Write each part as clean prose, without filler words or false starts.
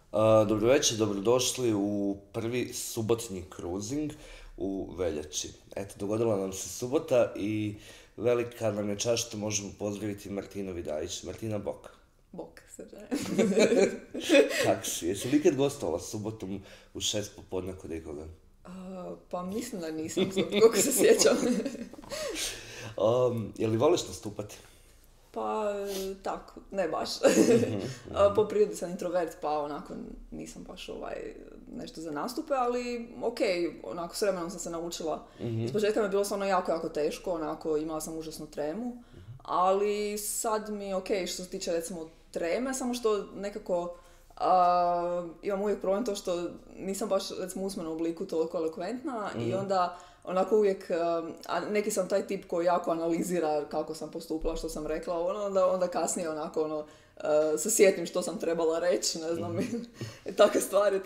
Dobro večer, dobrodošli u prvi subotnji kruzing u veljači. Eto, dogodila nam se subota i velika nam je čast što možemo pozdraviti Martinu Vidajić. Martina, bok. Bok, Srđane. Kak si? Jesi li ikad gostovala subotom u 6 popodne kod ikoga? Pa mislim da nisam, koliko se sjećam. Je li voliš nastupati? Pa tako, ne baš. Po prirodi sam introvert, pa onako nisam baš nešto za nastupe, ali onako s vremenom sam se naučila. Iz početka mi je bilo stvarno jako teško, onako imala sam užasnu tremu, ali sad mi je što se tiče recimo treme, samo što nekako imam uvijek problem to što nisam baš recimo u usmenom obliku toliko elokventna i onda onako uvijek, a neki sam taj tip koji jako analizira kako sam postupila, što sam rekla, onda kasnije onako se sjetim što sam trebala reći, ne znam, takve stvari,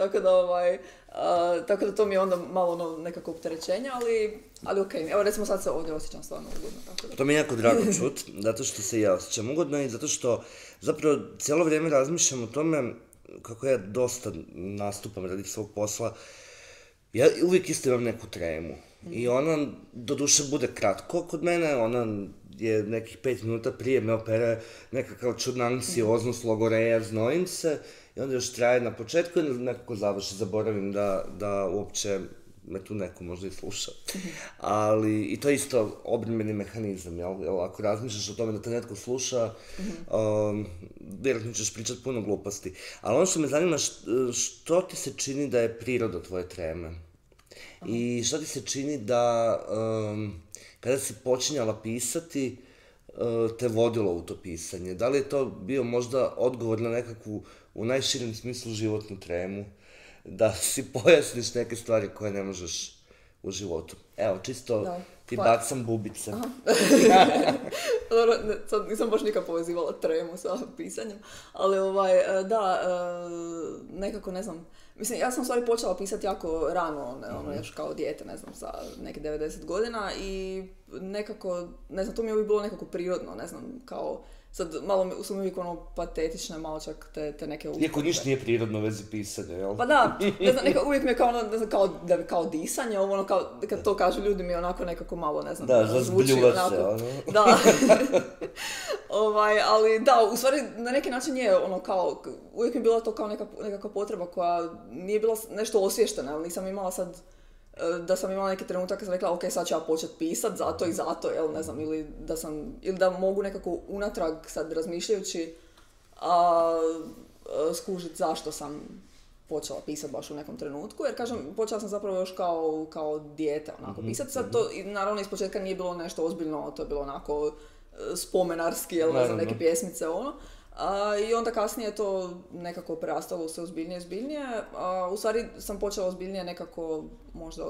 tako da to mi je onda malo nekako opterećenje, ali okej. Evo recimo sad se ovdje osjećam stvarno ugodno. Tako da. To mi je jako drago čut, zato što se ja osjećam ugodno i zato što zapravo cijelo vrijeme razmišljam o tome kako ja dosta nastupam radi svog posla. Ja uvijek isto imam neku tremu. I ona, doduše, bude kratko kod mene, ona je nekih 5 minuta prije me opere nekakav čudna anksioznost, logoreja, znojim se, i onda još traje na početku i nekako završi, zaboravim da uopće me tu neko možda i sluša. Ali, i to je isto obrambeni mehanizam, jel? Ako razmišljaš o tome da te netko sluša, vjerojatno ćeš pričati puno gluposti. Ali ono što me zanima, što ti se čini da je priroda tvoje treme? I što ti se čini da, kada si počinjala pisati, te vodilo u to pisanje? Da li je to bio možda odgovor na nekakvu, u najširem smislu, životnu tremu? Da si pojasniš neke stvari koje ne možeš u životu. Evo, čisto ti bacam bubice. Dobro, sad nisam baš nikad povezivala tremu sa pisanjem, ali nekako ne znam. Mislim, ja sam u stvari počela pisati jako rano, još kao dijete, ne znam, sa neke 90 godina i nekako, ne znam, to mi je uvijek bilo nekako prirodno, ne znam, kao, sad malo su mi uvijek patetične, malo čak te neke uspore. Iako ništa nije prirodno u vezi pisanja, jel? Pa da, ne znam, uvijek mi je kao, ne znam, kao disanje, kao, kad to kažu ljudi mi onako nekako malo, ne znam, zvuči onako. Da, ali da, u stvari na neki način je kao, uvijek mi je bila to kao nekakva potreba koja nije bila nešto osvještena, ali nisam imala sad, da sam imala neki trenutak kad sam rekla sad ću ja početi pisat zato i zato, jel, ne znam, ili da mogu nekako unatrag sad razmišljajući skužiti zašto sam počela pisat baš u nekom trenutku, jer kažem, počela sam zapravo još kao dijete onako pisati, sad to naravno iz početka nije bilo nešto ozbiljno, to je bilo onako spomenarski, jel, ne znam, neke pjesmice, i onda kasnije je to nekako prerastalo se ozbiljnije. U stvari sam počela ozbiljnije nekako možda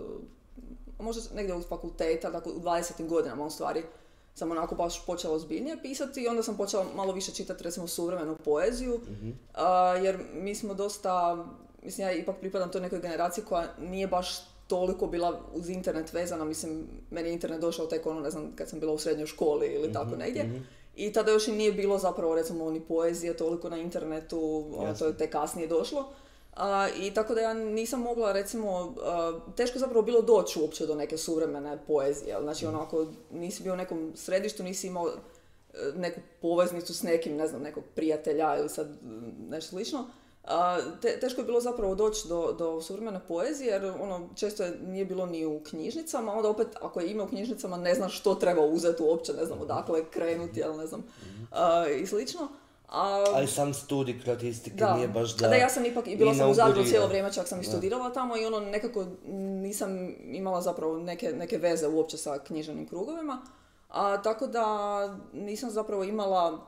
negdje od fakulteta, dakle u 20. godinama u stvari sam onako baš počela ozbiljnije pisati i onda sam počela malo više čitati recimo suvremenu poeziju, jer mi smo dosta, mislim ja ipak pripadam toj nekoj generaciji koja nije baš toliko bila uz internet vezana, mislim meni je internet došao tek ne znam, kad sam bila u srednjoj školi ili tako negdje. I tada još i nije bilo zapravo recimo ni poezije toliko na internetu, to je tek kasnije došlo. I tako da ja nisam mogla recimo, teško zapravo bilo doći uopće do neke suvremene poezije. Znači onako nisi bio u nekom središtu, nisi imao neku poveznicu s nekim, ne znam, nekog prijatelja ili sad nešto slično. Teško je bilo zapravo doći do suvremene poezije jer često nije bilo ni u knjižnicama, onda opet ako je ime u knjižnicama ne znaš što treba uzeti uopće, ne znam odakle krenuti, ali ne znam, i slično. Ali sam studij kroatistike nije baš da... Da, ja sam ipak, bila sam u Zadru cijelo vrijeme, čak sam i studirala tamo i nekako nisam imala zapravo neke veze uopće sa književnim krugovima, tako da nisam zapravo imala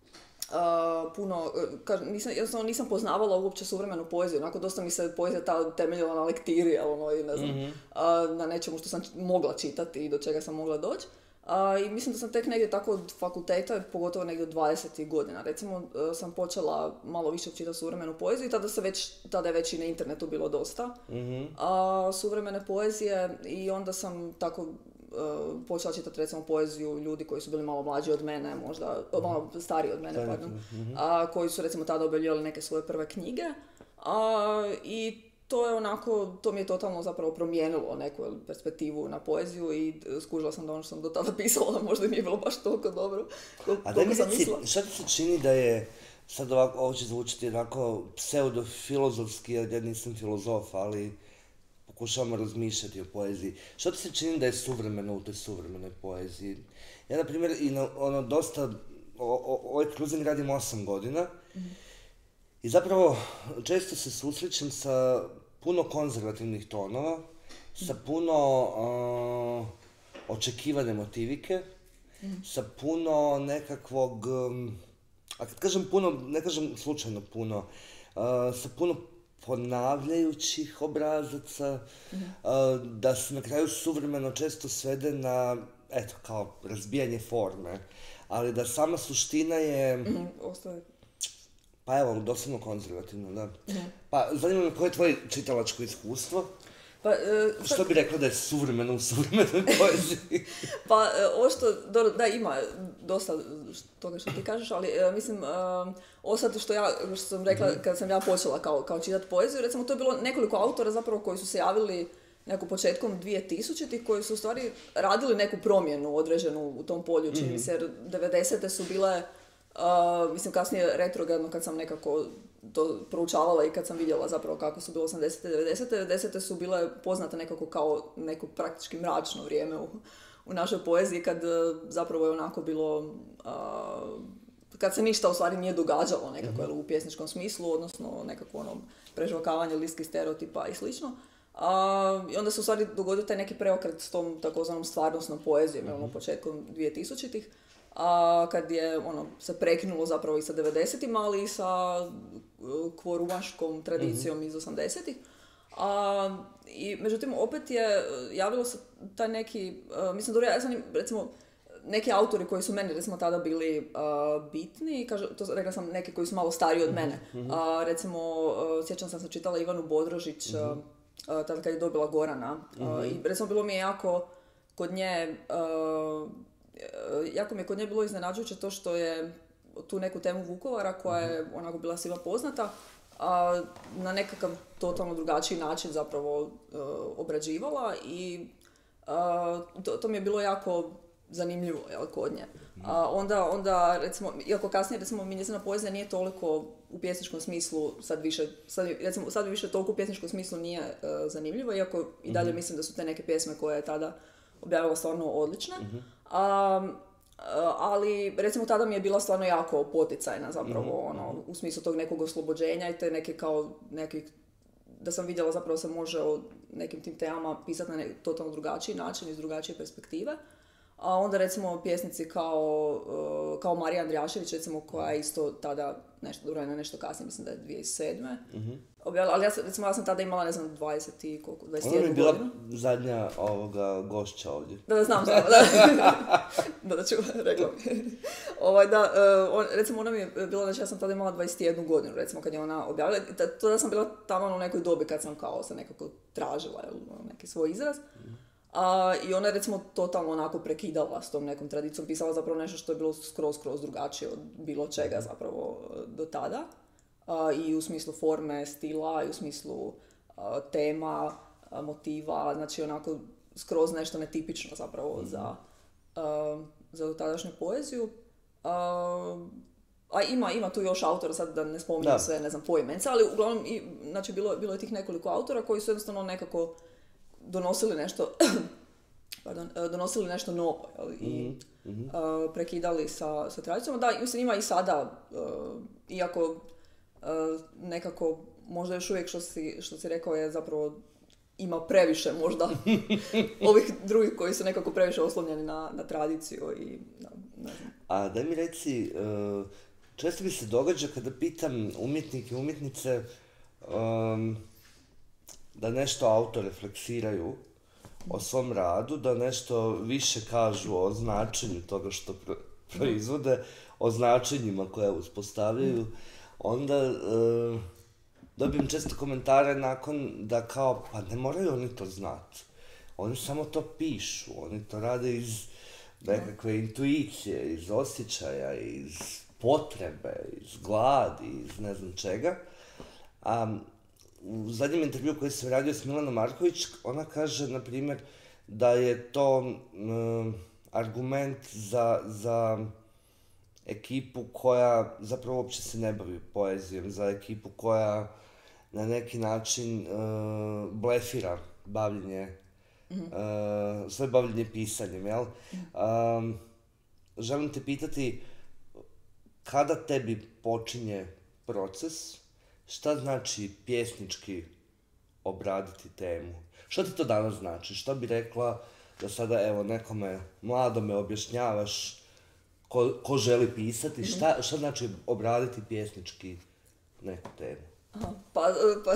puno, nisam poznavala uopće suvremenu poeziju, onako dosta mi se poezija temeljila na lektiri, i ne znam, na nečemu što sam mogla čitati i do čega sam mogla doći. I mislim da sam tek negdje tako od fakulteta, pogotovo negdje od 20. godina, recimo sam počela malo više čitati suvremenu poeziju i tada je već i na internetu bilo dosta suvremene poezije i onda sam tako počela čitati recimo poeziju ljudi koji su bili malo mlađi od mene, možda malo stariji od mene, pardon, koji su recimo tada objavljivali neke svoje prve knjige. I to je onako, to mi je totalno zapravo promijenilo neku perspektivu na poeziju i skužila sam da ono što sam do tada pisala možda nije bilo baš toliko dobro koliko sam mislila. Šta ti se čini da je, sad ovako, ovo će zvučiti onako pseudofilozofski, jer ja nisam filozof, ali pokušavamo razmišljati o poeziji. Što ti se čini da je suvremeno u toj suvremenoj poeziji? Ja, na primjer, dosta, ovaj kruzing radim 8 godina, i zapravo često se susrećem sa puno konzervativnih tonova, sa puno očekivane motivike, sa puno nekakvog, a kad kažem puno, ne kažem slučajno puno, sa puno ponavljajućih obrazaca, da se na kraju suvremeno često svede na, eto, kao razbijanje forme, ali da sama suština je... Ostaje. Pa evo, doslovno konzervativno, da. Pa, zanima me koje je tvoje čitalačko iskustvo? Što bi rekla da je suvremeno u suvremenoj poeziji? Pa, ovo što, da, ima dosta toga što ti kažeš, ali mislim, ovo sad što sam rekla kada sam ja počela kao čitati poeziju, recimo to je bilo nekoliko autora zapravo koji su se javili neko početkom 2000-ih, koji su u stvari radili neku promjenu određenu u tom polju, čini mi se, jer 90-te su bile, mislim kasnije retrogradno kad sam nekako to proučavala i kad sam vidjela zapravo kako su bilo 80-te, 90-te su bile poznate nekako kao neko praktički mračno vrijeme u našoj poeziji, kad zapravo je onako bilo, kad se ništa u stvari nije događalo nekako u pjesničkom smislu, odnosno nekako prežvakavanje lirskih stereotipa i slično. I onda se u stvari dogodio taj neki preokret s tom takozvanom stvarnosnom poezijom, početkom 2000-ih. Kad je se prekinulo zapravo i sa 90-ima, ali i sa kvorumaškom tradicijom iz 80-ih. I međutim, opet je javilo se taj neki, mislim, dobro, ja sam recimo neki autori koji su meni recimo tada bili bitni, rekla sam neki koji su malo stariji od mene. Recimo, sjećam sam se čitala Ivanu Bodrožić, tada kad je dobila Gorana. I recimo bilo mi je jako kod nje bilo iznenađujuće to što je tu neku temu Vukovara, koja je onako bila svima poznata, na nekakav totalno drugačiji način zapravo obrađivala i to mi je bilo jako zanimljivo, kod nje. Onda, recimo, iako kasnije, recimo, mi njezina poezija nije toliko u pjesničkom smislu, sad više toliko u pjesničkom smislu nije zanimljivo, iako i dalje mislim da su te neke pjesme koje je tada objavila stvarno odlične. Ali, recimo, tada mi je bila stvarno jako poticajna zapravo, u smislu tog nekog oslobođenja i te neke da sam vidjela zapravo se može o nekim tim temama pisati na totalno drugačiji način, iz drugačije perspektive. A onda recimo pjesnici kao Marija Andrijašević, recimo, koja je isto tada, nešto kasnije, mislim da je 2007. Objavila, ali ja sam tada imala, 21 godinu. Ona mi je bila zadnja gošća ovdje. Da, znam. Da ću, rekla mi. Recimo, ona mi je bila, znači ja sam tada imala 21 godinu, recimo, kad je ona objavila. Tada sam bila tamo u nekoj dobi kad sam kao se nekako tražila neki svoj izraz. I ona je recimo totalno onako prekidala s tom nekom tradicijom, pisala zapravo nešto što je bilo skroz drugačije od bilo čega zapravo do tada. I u smislu forme, stila, i u smislu tema, motiva, znači onako skroz nešto netipično zapravo za tadašnju poeziju. A ima tu još autora, sad da ne spominjem sve, ne znam, poimence, ali uglavnom znači bilo je tih nekoliko autora koji su jednostavno nekako donosili nešto novo i prekidali sa tradicijom. Da, mislim, ima i sada, iako nekako možda još uvijek što si rekao je zapravo ima previše možda ovih drugih koji su nekako previše oslonjeni na tradiciju i ne znam. A daj mi reci, često mi se događa kada pitam umjetnike i umjetnice da nešto autor refleksiraju o svom radu, da nešto više kažu o značenju toga što proizvode, o značenjima koje uspostavljaju, onda dobijem često komentare nakon da kao, pa ne moraju oni to znati. Oni samo to pišu, oni to rade iz nekakve intuicije, iz osjećaja, iz potrebe, iz gladi, iz ne znam čega. u zadnjem intervju koji sam radio s Milanom Marković, ona kaže, na primjer, da je to argument za ekipu koja zapravo uopće se ne bavi poezijom, za ekipu koja na neki način blefira bavljenje, svoje bavljenje pisanjem, jel? Želim te pitati, kada tebi počinje proces, šta znači pjesnički obraditi temu? Što ti to danas znači? Što bi rekla da sada, evo, nekome mladome objašnjavaš ko želi pisati, šta znači obraditi pjesnički neku temu? Aha, pa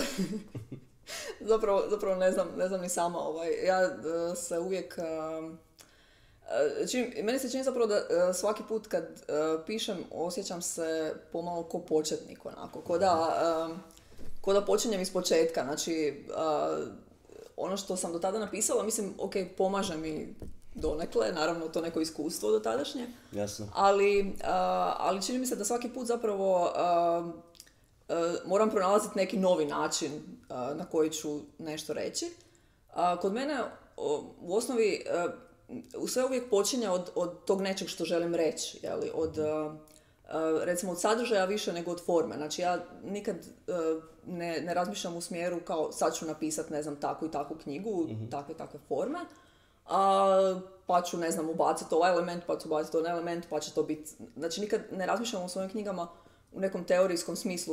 zapravo ne znam ni sama. Ja se uvijek... meni se čini zapravo da svaki put kad pišem osjećam se pomalo ko početnik, onako, ko da počinjem iz početka. Znači, ono što sam do tada napisala, mislim, ok, pomaže mi donekle, naravno to neko iskustvo do tadašnje. Jasno. Ali čini mi se da svaki put zapravo moram pronalaziti neki novi način na koji ću nešto reći. Kod mene u osnovi sve uvijek počinje od tog nečeg što želim reći, jeli? Recimo od sadržaja više nego od forme. Znači ja nikad ne razmišljam u smjeru kao sad ću napisati, ne znam, takvu i takvu knjigu, takve forme, pa ću, ne znam, ubaciti ovaj element, pa ću ubaciti onaj element, pa će to biti... Znači nikad ne razmišljam u svojim knjigama u nekom teorijskom smislu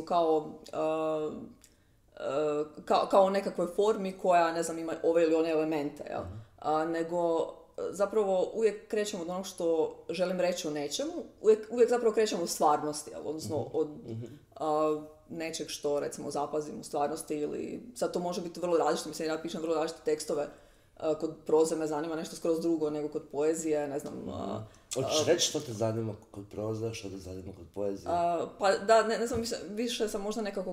kao o nekakvoj formi koja, ne znam, ima ove ili one elemente, jel? Nego zapravo uvijek krećemo od onog što želim reći o nečemu, uvijek zapravo krećemo od stvarnosti, odnosno od nečeg što, recimo, zapazim u stvarnosti, ili sad to može biti vrlo različito, mislim, ja pišem vrlo različite tekstove, kod proze me zanima nešto skroz drugo nego kod poezije, ne znam... Hoćeš reći što te zanima kod proze, što te zanima kod poezije? Pa da, ne znam, više sam možda nekako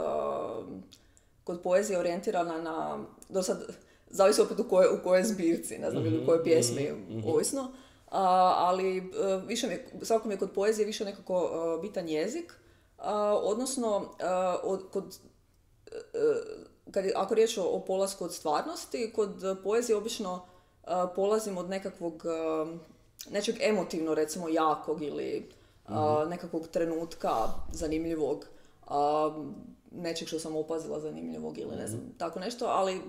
kod poezije orijentirana na... Do sad, zavisi opet u kojoj zbirci, ne znam, ili u kojoj pjesmi, ovisno. Ali svako mi je kod poezije više nekako bitan jezik, odnosno ako riječ o polasku od stvarnosti, kod poezije obično polazim od nečeg emotivno, recimo, jakog ili nekakvog trenutka zanimljivog, nečeg što sam opazila zanimljivog ili ne znam, tako nešto, ali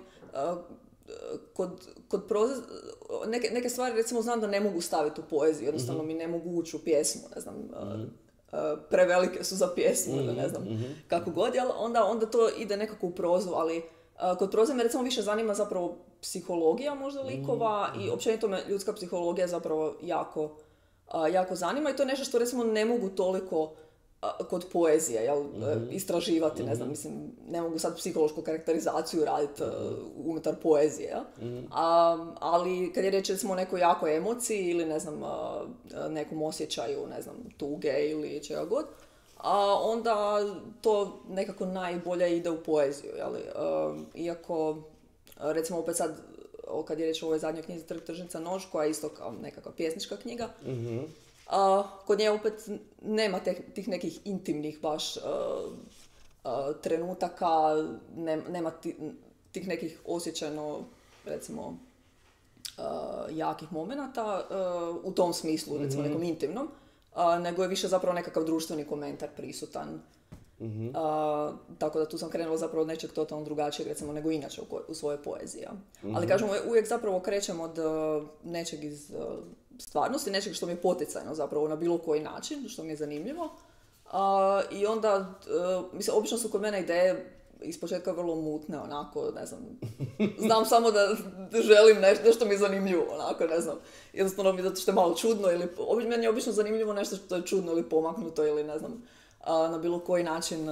kod proze, neke stvari, recimo, znam da ne mogu staviti u poeziju, jednostavno mi ne mogu ući u pjesmu, ne znam, prevelike su za pjesmu, ili ne znam, kako god, ali onda to ide nekako u prozu, ali kod proze me, recimo, više zanima zapravo psihologija možda likova i općenito me ljudska psihologija zapravo jako zanima i to je nešto što, recimo, ne mogu toliko kod poezije, jel, istraživati, ne znam, mislim, ne mogu sad psihološku karakterizaciju raditi unutar poezije, jel? Ali kad je riječ, recimo, o nekoj jakoj emociji ili, ne znam, nekom osjećaju, ne znam, tuge ili čega god, onda to nekako najbolje ide u poeziju, jel? Iako, recimo, opet sad, kad je riječ o ovoj zadnjoj knjizi Trg, tržnica, nož, koja je isto kao nekakva pjesnička knjiga, kod nje opet nema tih nekih intimnih baš trenutaka, nema tih nekih osjećajno, recimo, jakih momenata u tom smislu, recimo, nekom intimnom, nego je više zapravo nekakav društveni komentar prisutan. Tako da tu sam krenula zapravo od nečeg totalno drugačijeg, recimo, nego inače u svojoj poeziji. Ali kažem, uvijek zapravo krećem od nečeg iz stvarnosti, nečeg što mi je poticajno zapravo na bilo koji način, što mi je zanimljivo. I onda, mislim, obično su kod mene ideje ispočetka vrlo mutne, onako, ne znam, znam samo da želim nešto mi je zanimljivo, onako, ne znam, jednostavno mi zato što je malo čudno ili, meni je obično zanimljivo nešto što je čudno ili pomaknuto ili, ne znam, na bilo koji način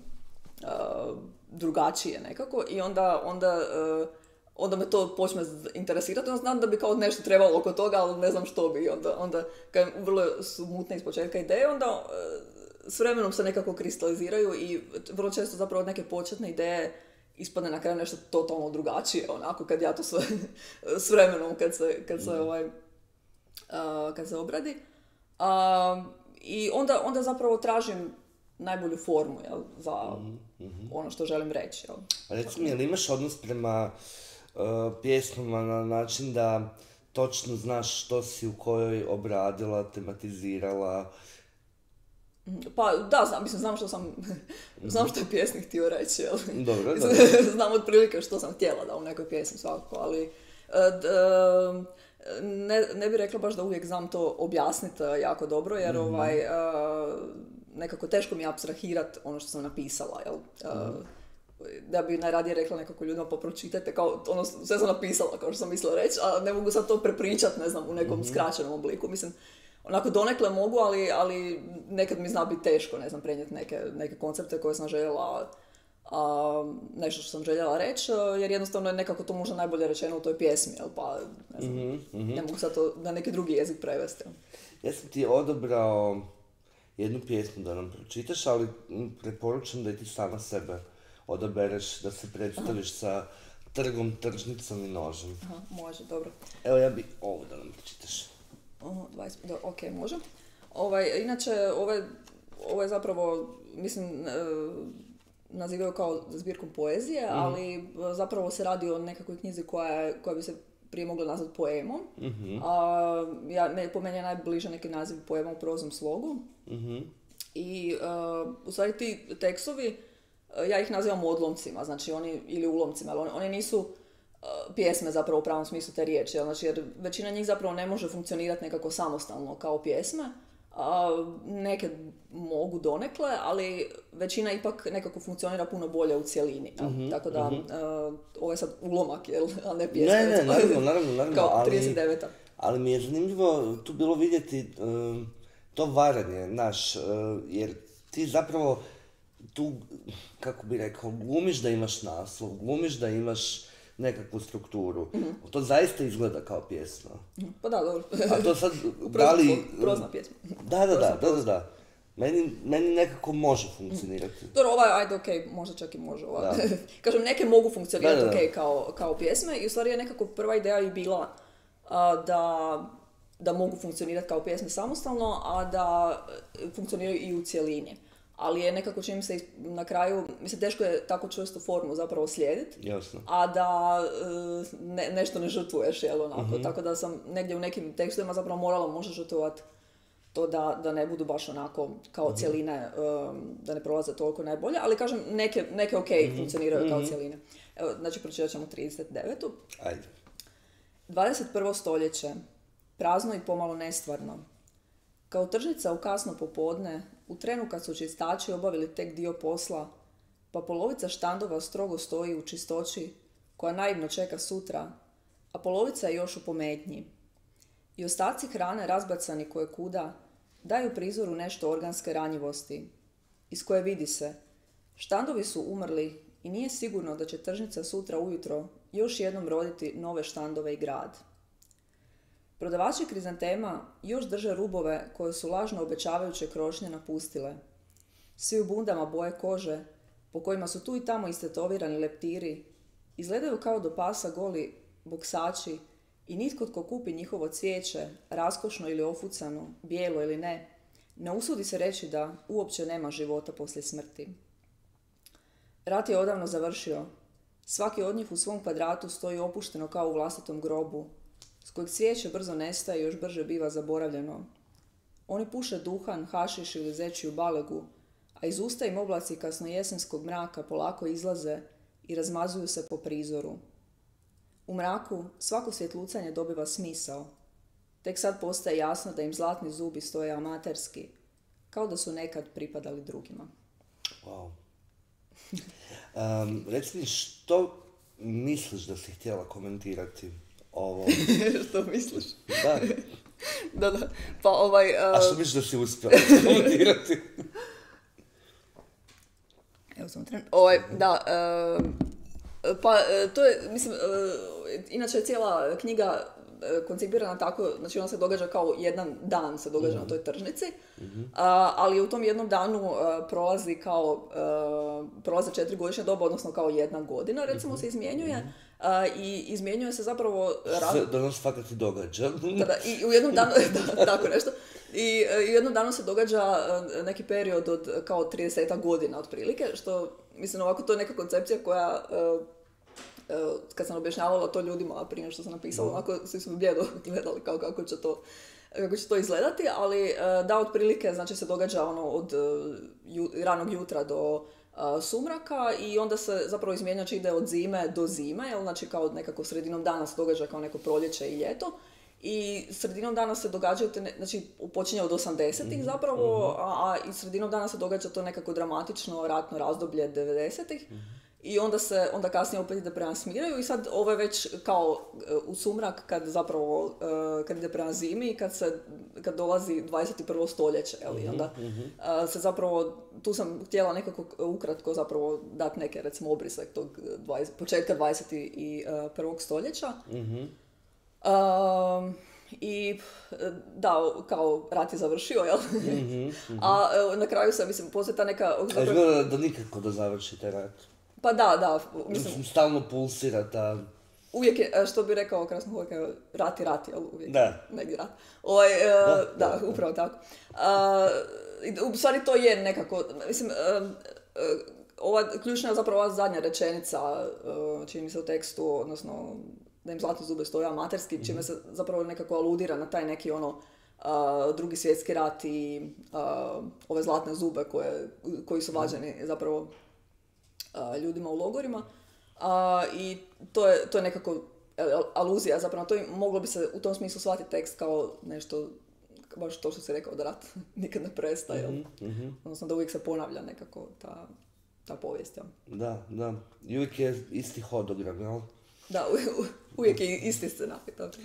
drugačije nekako i onda me to počne interesirati, onda znam da bi kao nešto trebalo oko toga, ali ne znam što bi. Onda kad vrlo su mutne iz početka ideje, onda s vremenom se nekako kristaliziraju i vrlo često zapravo od neke početne ideje ispadne na kraju nešto totalno drugačije, onako kad ja to sve s vremenom kad se obradi. I onda zapravo tražim najbolju formu, jel, za ono što želim reći, jel. Reci mi, jel imaš odnos prema pjesmama na način da točno znaš što si u kojoj obradila, tematizirala? Pa da, znam što znam što je pjesnik htio reći, jel? Dobro, da. Znam otprilike što sam htjela da u nekoj pjesmi svakako, ali ne bih rekla baš da uvijek znam to objasniti jako dobro, jer nekako teško mi je apstrahirati ono što sam napisala, jel? Da bi najradije rekla nekako ljudima pa pročitajte, kao ono sve sam napisala kao što sam mislila reći, a ne mogu sad to prepričati, ne znam, u nekom skraćenom obliku, mislim, onako donekle mogu, ali nekad mi zna biti teško, ne znam, prenijeti neke koncepte koje sam željela, nešto što sam željela reći, jer jednostavno je nekako to možda najbolje rečeno u toj pjesmi, jel, pa ne znam, ne mogu sad to na neki drugi jezik prevesti. Ja sam ti odabrao jednu pjesmu da nam pročitaš, ali preporučam da i ti sama sebe odabereš, da se predstaviš sa trgom, tržnicom i nožem. Aha, može, dobro. Evo ja bi ovo da nam pročitaš. 20, ok, može. Inače, ovo je zapravo, mislim, nazivaju kao zbirkom poezije, ali zapravo se radi o nekakvoj knjizi koja bi se prije mogla nazvati poemom. Po meni je najbliže neki naziv poema u proznom slogu. I u stvari ti tekstovi, ja ih nazivam odlomcima, znači ili ulomcima, ali oni nisu pjesme zapravo u pravom smislu te riječi, znači, jer većina njih zapravo ne može funkcionirati nekako samostalno kao pjesme, neke mogu donekle, ali većina ipak nekako funkcionira puno bolje u cjelini, tako da ovo je sad ulomak, a ne pjesma. Ne, naravno. Kao 39. Ali mi je zanimljivo tu bilo vidjeti to varanje, jer ti zapravo tu, kako bi rekao, glumiš da imaš naslov, glumiš da imaš nekakvu strukturu. To zaista izgleda kao pjesma. Pa da, dobro. A to sad, prozna pjesma. Da. Meni nekako može funkcionirati. Dobro, ajde, okej, možda čak i može. Kažem, neke mogu funkcionirati okej kao pjesme i u stvari je nekako prva ideja i bila da mogu funkcionirati kao pjesme samostalno, a da funkcioniraju i u cjelini. Ali je nekako, čini mi se na kraju, mislim, teško je tako čvrstu formu zapravo slijediti, a da nešto ne žrtvuješ, jel, onako. Tako da sam negdje u nekim tekstovima zapravo morala možda žrtvovati to da ne budu baš onako kao cjeline, da ne prolaze toliko najbolje, ali kažem, neke funkcioniraju kao cjeline. Evo, znači, pročitat ćemo 39. Ajde. 21. stoljeće, prazno i pomalo nestvarno. Kao tržnica u kasno popodne, u trenu kad su čistači obavili tek dio posla, pa polovica štandova strogo stoji u čistoći, koja naivno čeka sutra, a polovica je još u pometnji. I ostaci hrane razbacani koje kuda daju prizoru nešto organske ranjivosti, iz koje vidi se, štandovi su umrli i nije sigurno da će tržnica sutra ujutro još jednom roditi nove štandove i grad. Prodavači krizantema još drže rubove koje su lažno obećavajuće krošnje napustile. Svi u bundama boje kože, po kojima su tu i tamo istetovirani leptiri, izgledaju kao do pasa goli boksači i nitko tko kupi njihovo cvijeće, raskošno ili ofucano, bijelo ili ne usudi se reći da uopće nema života poslije smrti. Rat je odavno završio. Svaki od njih u svom kvadratu stoji opušteno kao u vlastitom grobu, s kojeg cvijeće brzo nestaje i još brže biva zaboravljeno. Oni puše duhan, hašiš ili zečiju balegu, a iz usta im oblaci kasno jesenskog mraka polako izlaze i razmazuju se po prizoru. U mraku svako svjetlucanje dobiva smisao. Tek sad postaje jasno da im zlatni zubi stoje amaterski, kao da su nekad pripadali drugima. Wow. Reci mi, što misliš da si htjela komentirati ovo? Što misliš? Da. Da. Pa A što misliš da si uspjela komentirati? Evo sam tren. To je, mislim, inače je cijela knjiga koncipirana tako, znači ona se događa kao jedan dan se događa na toj tržnici, ali u tom jednom danu prolaze 4 godišnje doba, odnosno kao 1 godina, recimo, se izmjenjuje. I izmjenjuje se zapravo... Da nas fakat i događa. I u jednom danu, tako nešto, I jednom danu se događa neki period od kao 30 godina otprilike, što, mislim, ovako to je neka koncepcija koja, kad sam objašnjavala to ljudima prije nego što sam napisala, onako svi su bljedo gledali kako će to izgledati, ali da, otprilike, znači, se događa ono od ranog jutra do sumraka i onda se zapravo izmjenjač ide od zime do zime, jel, znači kao nekako sredinom dana se događa kao neko proljeće i ljeto. I sredinom dana se događaju, znači počinje od 80-ih zapravo, a i sredinom dana se događa to nekako dramatično ratno razdoblje 90-ih. I onda kasnije opet ide prema smiraju i sad ovo je već kao u sumrak kad ide prema zimi i kad dolazi 21. stoljeće. I onda se zapravo, tu sam htjela nekako ukratko zapravo dati neke, recimo, obrise tog početka 21. stoljeća. I da, kao rat je završio, jel? A na kraju se, mislim, poslije ta neka... A izgleda da nikako da završi taj rat. Pa da, mislim, stalno pulsira ta... Uvijek je, što bi rekao Krasnohorka, rat je rat, jel? Uvijek negdje rat. Da, upravo tako. U stvari to je nekako, mislim, ova ključna je zapravo ova zadnja rečenica, čini mi se u tekstu, odnosno da im zlatne zube stoje amaterski, čime se zapravo nekako aludira na taj neki Drugi svjetski rat i ove zlatne zube koji su vađeni zapravo ljudima u logorima. I to je nekako aluzija, zapravo to moglo bi se u tom smislu shvatiti tekst kao nešto, baš to što si rekao, da rat nikad ne prestaje, odnosno da uvijek se ponavlja nekako ta povijest. Da. I uvijek je isti hodogram, jel? Da, uvijek je isti scenarij.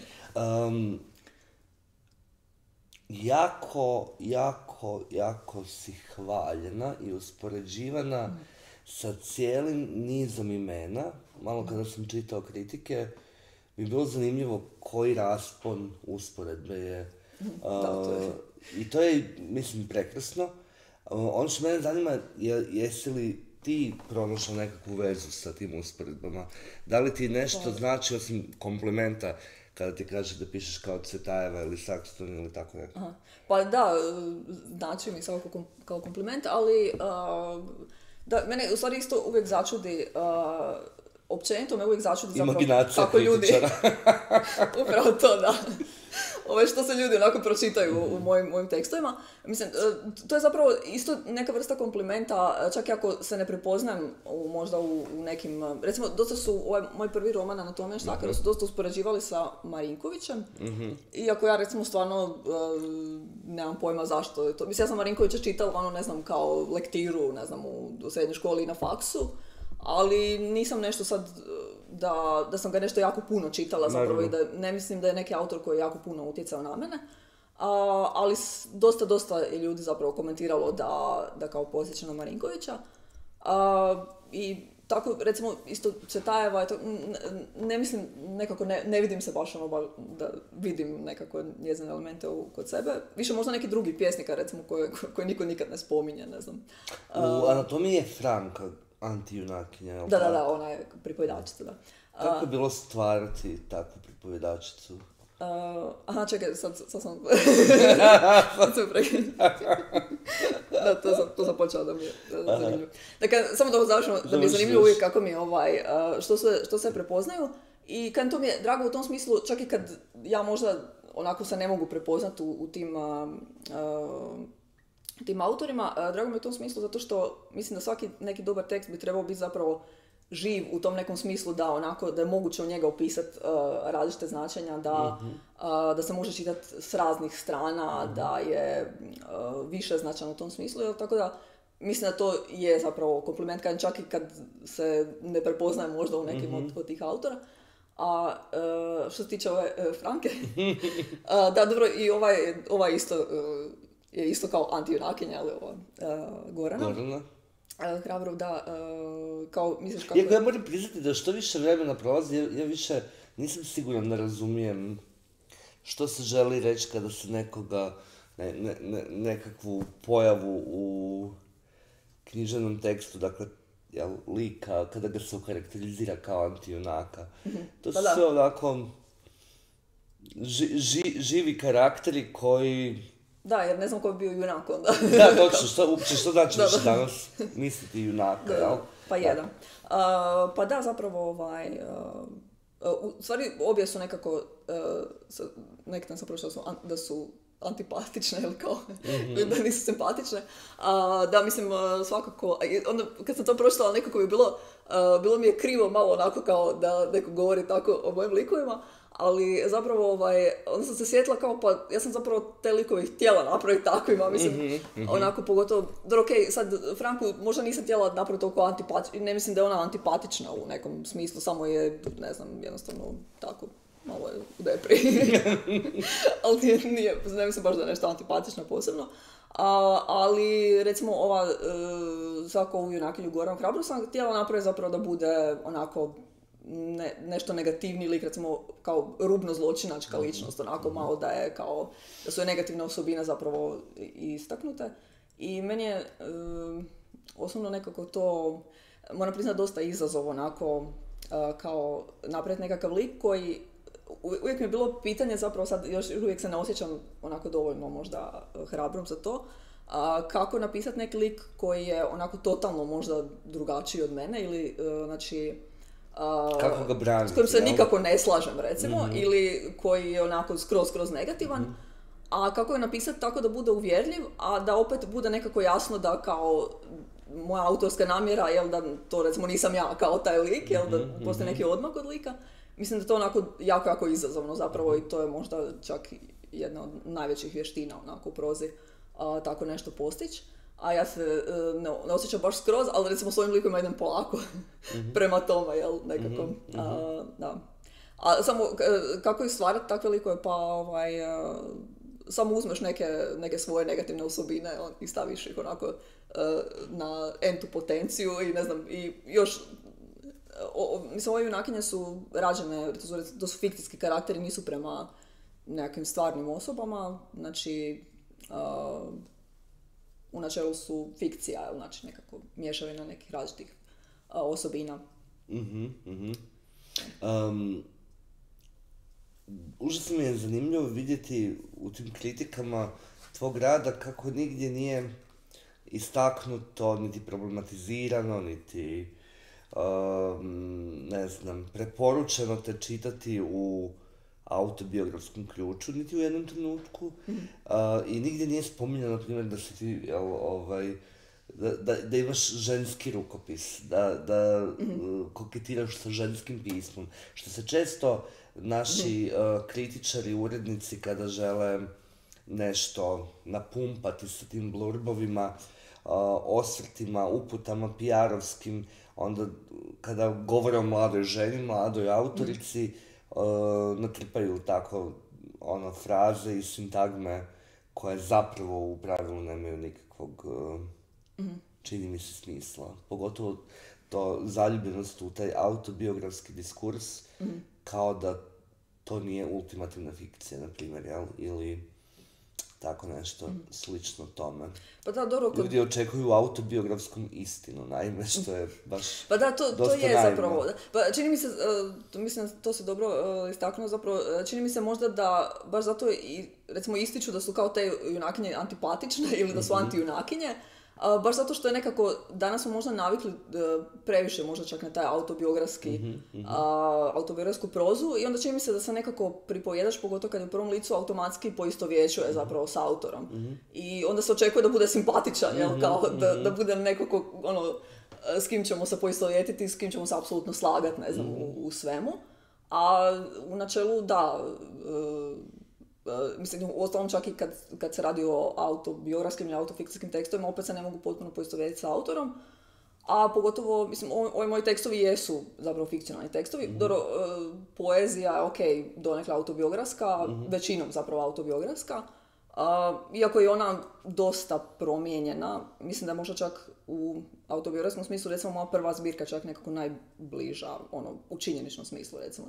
Jako si hvaljena i uspoređivana sa cijelim nizom imena. Malo kada sam čitao kritike, mi je bilo zanimljivo koji raspon usporedbe je. I to je, mislim, prekrasno. Ono što mene zanima je jesi li ti pronašla nekakvu vezu sa tim usporedbama? Da li ti nešto znači osim komplimenta kada ti kažeš da pišeš kao Cvetajeva ili Saxton ili tako neko? Pa da, znači mi samo kao kompliment, ali da, mene u stvari isto uvijek začudi, općenito me uvijek začudi zapravo kako ljudi... Upravo to, da. Što se ljudi onako pročitaju u mojim tekstovima. Mislim, to je zapravo isto neka vrsta komplimenta, čak i ako se ne prepoznajem možda u nekim... Recimo, dosta su, ovaj moj prvi roman Anatomija štakara su dosta uspoređivali sa Marinkovićem. Iako ja, recimo, stvarno nemam pojma zašto je to. Mislim, ja sam Marinkovića čitala, ne znam, kao lektiru, ne znam, u srednjoj školi i na faksu. Ali nisam nešto sad, da sam ga nešto jako puno čitala zapravo i da ne mislim da je neki autor koji je jako puno utjecao na mene. Ali dosta je ljudi zapravo komentiralo da kao posjeća na Marinkovića. I tako, recimo, isto Cvetajeva, ne mislim, nekako ne vidim se baš da vidim nekako njezine elemente kod sebe. Više možda neki drugi pjesnika, recimo, koje niko nikad ne spominje, ne znam. U Anatomiji je Franka antijunakinja, jel' Da, ona je pripovjedačica, da. Kako je bilo stvarati takvu pripovjedačicu? Čekaj, sad sam... sad sam Da, to sam počela da mi je zanimljivo. Dakle, samo da završimo, da mi je zanimljivo uvijek kako mi što se prepoznaju. I kad to mi je drago u tom smislu, čak i kad ja možda onako se ne mogu prepoznati u tim autorima, drago mi je u tom smislu zato što mislim da svaki neki dobar tekst bi trebao biti zapravo živ u tom nekom smislu da je moguće u njega upisati različite značenja, da se može čitati s raznih strana, da je više značan u tom smislu, tako da mislim da to je zapravo kompliment, čak i kad se ne prepoznaje možda u nekim od tih autora. A što se tiče ove Franke, da, dobro, i ovaj isto je isto kao antijunakinja, ali Gorana. Hrabrov, da, kao, misliš kako... Iako ja moram priznati da što više vremena prolazi, ja više nisam siguran da razumijem što se želi reći kada se nekoga, nekakvu pojavu u književnom tekstu, dakle, lika, kada ga se okarakterizira kao antijunaka. To su sve onako živi karakteri koji Da, jer ne znam ko bi bio junak onda. Da, točno, što znači više danas misliti junaka, jel? Pa jedan. Pa da, zapravo, u stvari, obje su nekako, neki dan sam prošla da su antipatične, ili kao, da nisu simpatične. Da, mislim, svakako, onda kad sam to pročitala, nekako bi bilo mi je krivo malo onako kao da neko govori tako o mojim likovima, ali zapravo, onda sam se sjetila kao, pa ja sam zapravo te likove htjela napraviti takvima, mislim, onako pogotovo, dobro, okej, sad Franku možda nisam htjela napraviti toliko antipatična, ne mislim da je ona antipatična u nekom smislu, samo je, ne znam, jednostavno tako, malo je u depri, ali nije, ne mislim baš da je nešto antipatično posebno. Ali recimo ova svako ovu junakinju Goranu Hrabru sam htjela napraviti zapravo da bude onako nešto negativni lik, recimo kao rubno zločinačka ličnost, onako malo da je kao, da su je negativne osobine zapravo istaknute. I meni je osobno nekako to, moram priznati, dosta izazov onako kao napraviti nekakav lik koji uvijek mi je bilo pitanje, zapravo sad još uvijek se ne osjećam onako dovoljno možda hrabrom za to, kako napisati neki lik koji je onako totalno možda drugačiji od mene ili znači kako ga braniti, s kojim se nikako ne slažem recimo, ili koji je onako skroz negativan, a kako je napisati tako da bude uvjerljiv, a da opet bude nekako jasno da kao moja autorska namjera, jel da to recimo nisam ja kao taj lik, jel da postoji neki odmak od lika. Mislim da je to onako jako izazovno zapravo i to je možda čak jedna od najvećih vještina onako u prozi tako nešto postići. A ja se ne osjećam baš skroz, ali recimo s ovim likovima idem polako prema tome, jel, nekako. Da. A samo kako ih stvarati takve likove, pa samo uzmeš neke svoje negativne osobine i staviš ih onako na entu potenciju i ne znam, i još mislim, ove junakinje su rađene, to su fikcijski karakteri, nisu prema nekakvim stvarnim osobama, znači u načelu su fikcija, znači nekako mješavina nekih različitih osobina. Užasno mi je zanimljivo vidjeti u tim kritikama tvog rada kako nigdje nije istaknuto, niti problematizirano, niti ne znam, preporučeno te čitati u autobiografskom ključu, niti u jednom trenutku. I nigdje nije spominjano, na primjer, da si ti, da imaš ženski rukopis, da koketiraš sa ženskim pismom, što se često naši kritičari, urednici, kada žele nešto napumpati sa tim blurbovima, osvrtima, uputama PR-ovskim, onda kada govore o mladoj ženi, mladoj autorici, natrpaju tako fraze i sintagme koje zapravo u pravilu nemaju nikakvog, čini mi se, smisla. Pogotovo to zaljubljenost u taj autobiografski diskurs, kao da to nije ultimativna fikcija, na primjer, jel? Ili tako nešto slično tome. Pa da, dobro, ljudi očekuju autobiografskom istinu, naime, što je baš pa da, to je naivno. zapravo. Pa čini mi se, mislim, to se dobro istaknuo, zapravo, čini mi se možda da baš zato recimo ističu da su kao te junakinje antipatične ili da su antijunakinje, baš zato što je nekako, danas smo možda navikli previše možda čak na taj autobiografsku prozu i onda čini mi se da se nekako pripovijedaš, pogotovo kad je u prvom licu, automatski poistovjećuje zapravo s autorom. I onda se očekuje da bude simpatičan, jel, kao da bude neko s kim ćemo se poistovjetiti, s kim ćemo se apsolutno slagati, ne znam, u svemu. A u načelu da, mislim, uostalom čak i kad se radi o autobiografskim ili autofikcijskim tekstovima, opet se ne mogu potpuno poistovjetiti sa autorom, a pogotovo, mislim, ovi moji tekstovi jesu zapravo fikcionalni tekstovi. Dobro, poezija je okej, donekle autobiografska, većinom zapravo autobiografska, iako je ona dosta promijenjena, mislim da je možda čak u autobiografskom smislu, recimo moja prva zbirka čak nekako najbliža, u činjeničnom smislu, recimo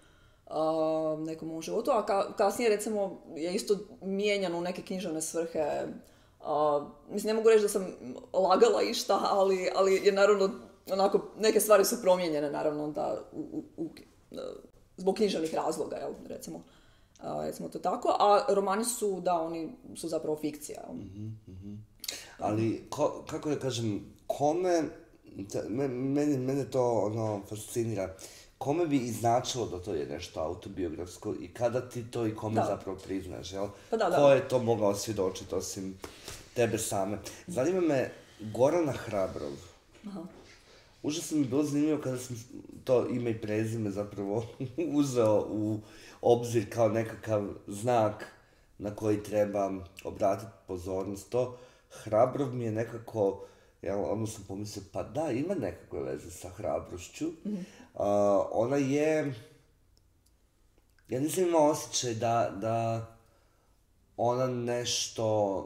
nekom mom životu, a kasnije recimo je isto mijenjano u neke književne svrhe. Mislim, ne mogu reći da sam lagala išta, ali je naravno onako, neke stvari su promijenjene naravno da zbog književnih razloga, jel, recimo. recimo to tako, a romani su, da, oni su zapravo fikcija. Ali, kako da kažem, kome, mene to fascinira, kome bi i značilo da to je nešto autobiografsko i kada ti to i kome zapravo priznaš, jel? Pa da. Ko je to mogao svjedočiti osim tebe same? Zanima me Gorana Hrabrov. Užasno mi je bilo zanimljivo kada sam to ime i prezime zapravo uzeo u obzir kao nekakav znak na koji treba obratiti pozornost. To Hrabrov mi je nekako, ono sam pomislio, pa da, ima nekakve veze sa hrabrošću. Ona je, ja nisam imao osjećaj da ona nešto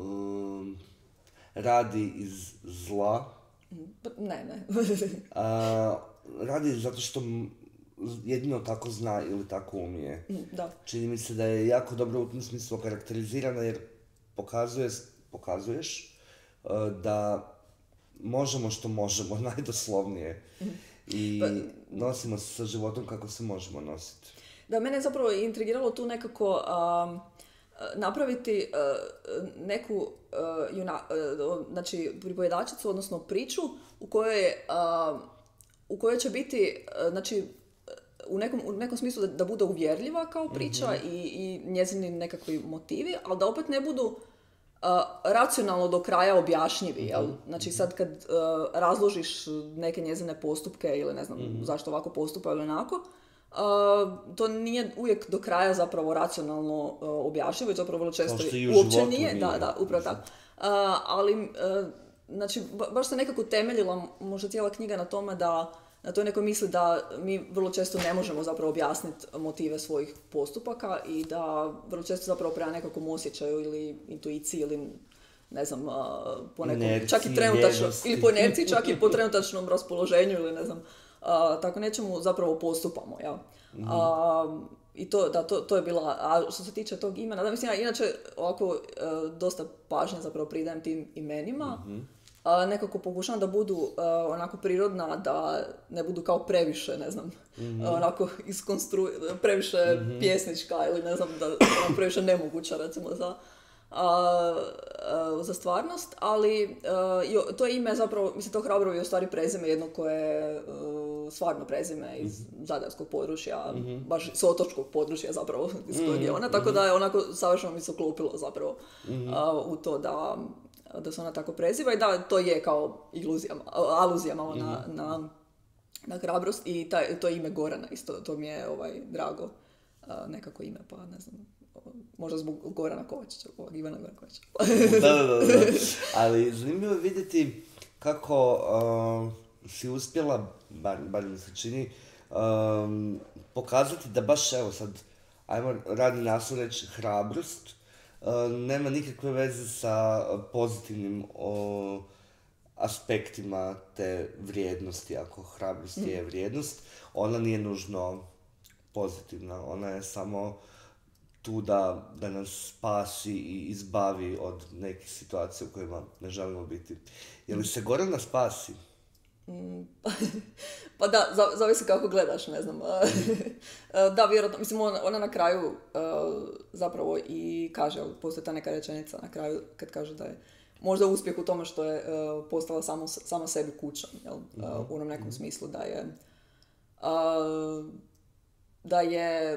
radi iz zla. Ne. Radi zato što jedino tako zna ili tako umije. Da. Čini mi se da je jako dobro u tom smislu karakterizirana jer pokazuješ da možemo što možemo, najdoslovnije. I nosimo se sa životom kako se možemo nositi. Da, mene je zapravo intrigiralo tu nekako napraviti neku znači pripovedačicu, odnosno priču u kojoj će biti, znači, u nekom smislu da bude uvjerljiva kao priča i njezini nekakvi motivi, ali da opet ne budu racionalno do kraja objašnjivi, jel? Znači sad kad razložiš neke njezine postupke ili ne znam zašto ovako postupa ili onako, to nije uvijek do kraja zapravo racionalno objašnjivo i zapravo vrlo često uopće nije. Da, upravo tako. Ali, znači, baš se nekako temeljila možda cijela knjiga na tome da na toj nekoj misli da mi vrlo često ne možemo zapravo objasniti motive svojih postupaka i da vrlo često zapravo prema nekakvom osjećaju ili intuiciji ili ne znam, po nekom, čak i trenutačno, ili po inerciji, čak i po trenutačnom raspoloženju ili ne znam, tako nečemu zapravo postupamo, jel? I to je bila, a što se tiče tog imena, da mislim, ja inače ovako dosta pažnje zapravo pridajem tim imenima, nekako pokušavam da budu onako prirodna, da ne budu kao previše, ne znam, onako previše pjesnička ili ne znam, da previše nemoguća recimo za stvarnost, ali to ime zapravo, mislim, to Hrabrov je u stvari prezime jedno koje je stvarno prezime iz zadarskog područja, baš s otočkog područja zapravo iz kojeg je ona, tako da je onako savršeno mi se uklopilo zapravo u to da se ona tako preziva i da, to je kao aluzija malo na hrabrost i to ime Gorana isto, to mi je drago nekako ime, pa ne znam, možda zbog Gorana Kovačića, Ivana Gorana Kovačića. Da. Ali zanimljivo je vidjeti kako si uspjela, bar mi se čini, pokazati da baš, evo sad, ajmo radi naslov reći hrabrost, nema nikakve veze sa pozitivnim aspektima te vrijednosti. Ako hrabrost je vrijednost, ona nije nužno pozitivna, ona je samo tu da nas spasi i izbavi od nekih situacija u kojima ne želimo biti. Je li se Gorana spasi? Pa da, zavisi kako gledaš, ne znam. Da, vjerojatno, mislim, ona na kraju zapravo i kaže, postoji ta neka rečenica na kraju kad kaže da je možda uspjeh u tome što je postala sama sebi kućom, jel? U onom nekom smislu da je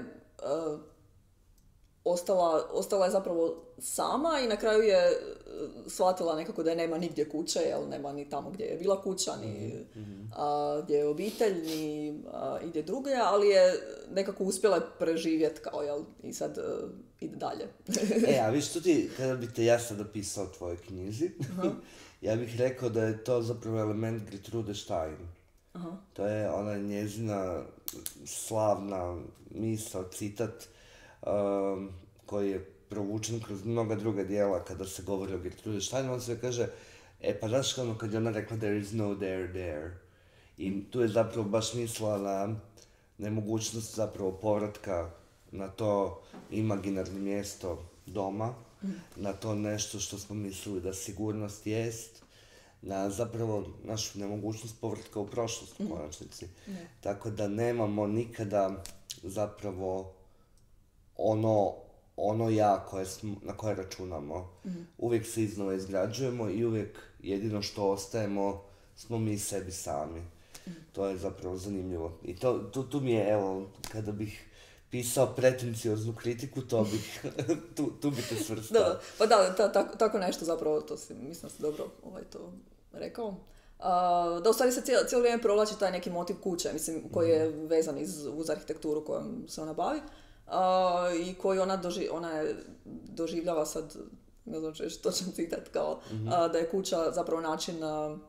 ostala je zapravo sama i na kraju je shvatila nekako da je nema nigdje kuće, jel, nema ni tamo gdje je bila kuća, ni gdje je obitelj, ni gdje drugdje, ali je nekako uspjela preživjeti kao, jel, i sad ide dalje. A viš, tu ti, kada bi te ja sad opisao o tvojoj knjizi, ja bih rekao da je to zapravo element Gertrude Stein. To je ona njezina slavna misao, citat, koji je provučen kroz mnoga druga dijela kada se govori o Gertrude Stein, on se kaže, pa znaš ono kad je ona rekla there is no there. I tu je zapravo baš mislila na nemogućnost zapravo povratka na to imaginarno mjesto doma, na to nešto što smo mislili da sigurnost jest, na zapravo našu nemogućnost povratka u prošlost u konačnici. Tako da nemamo nikada zapravo ono ja na koje računamo. Uvijek se iznova izgrađujemo i uvijek jedino što ostajemo smo mi sebi sami. To je zapravo zanimljivo. I tu mi je, evo, kada bih pisao pretencioznu kritiku, tu bi te svrstao. Da, pa da, tako nešto zapravo, mislim da si dobro to rekao. Da u stvari se cijelo vrijeme provlači taj neki motiv kuće, mislim, koji je vezan uz arhitekturu kojom se ona bavi. I koji ona je doživljava sad, ne znam češ točan citat, kao da je kuća zapravo način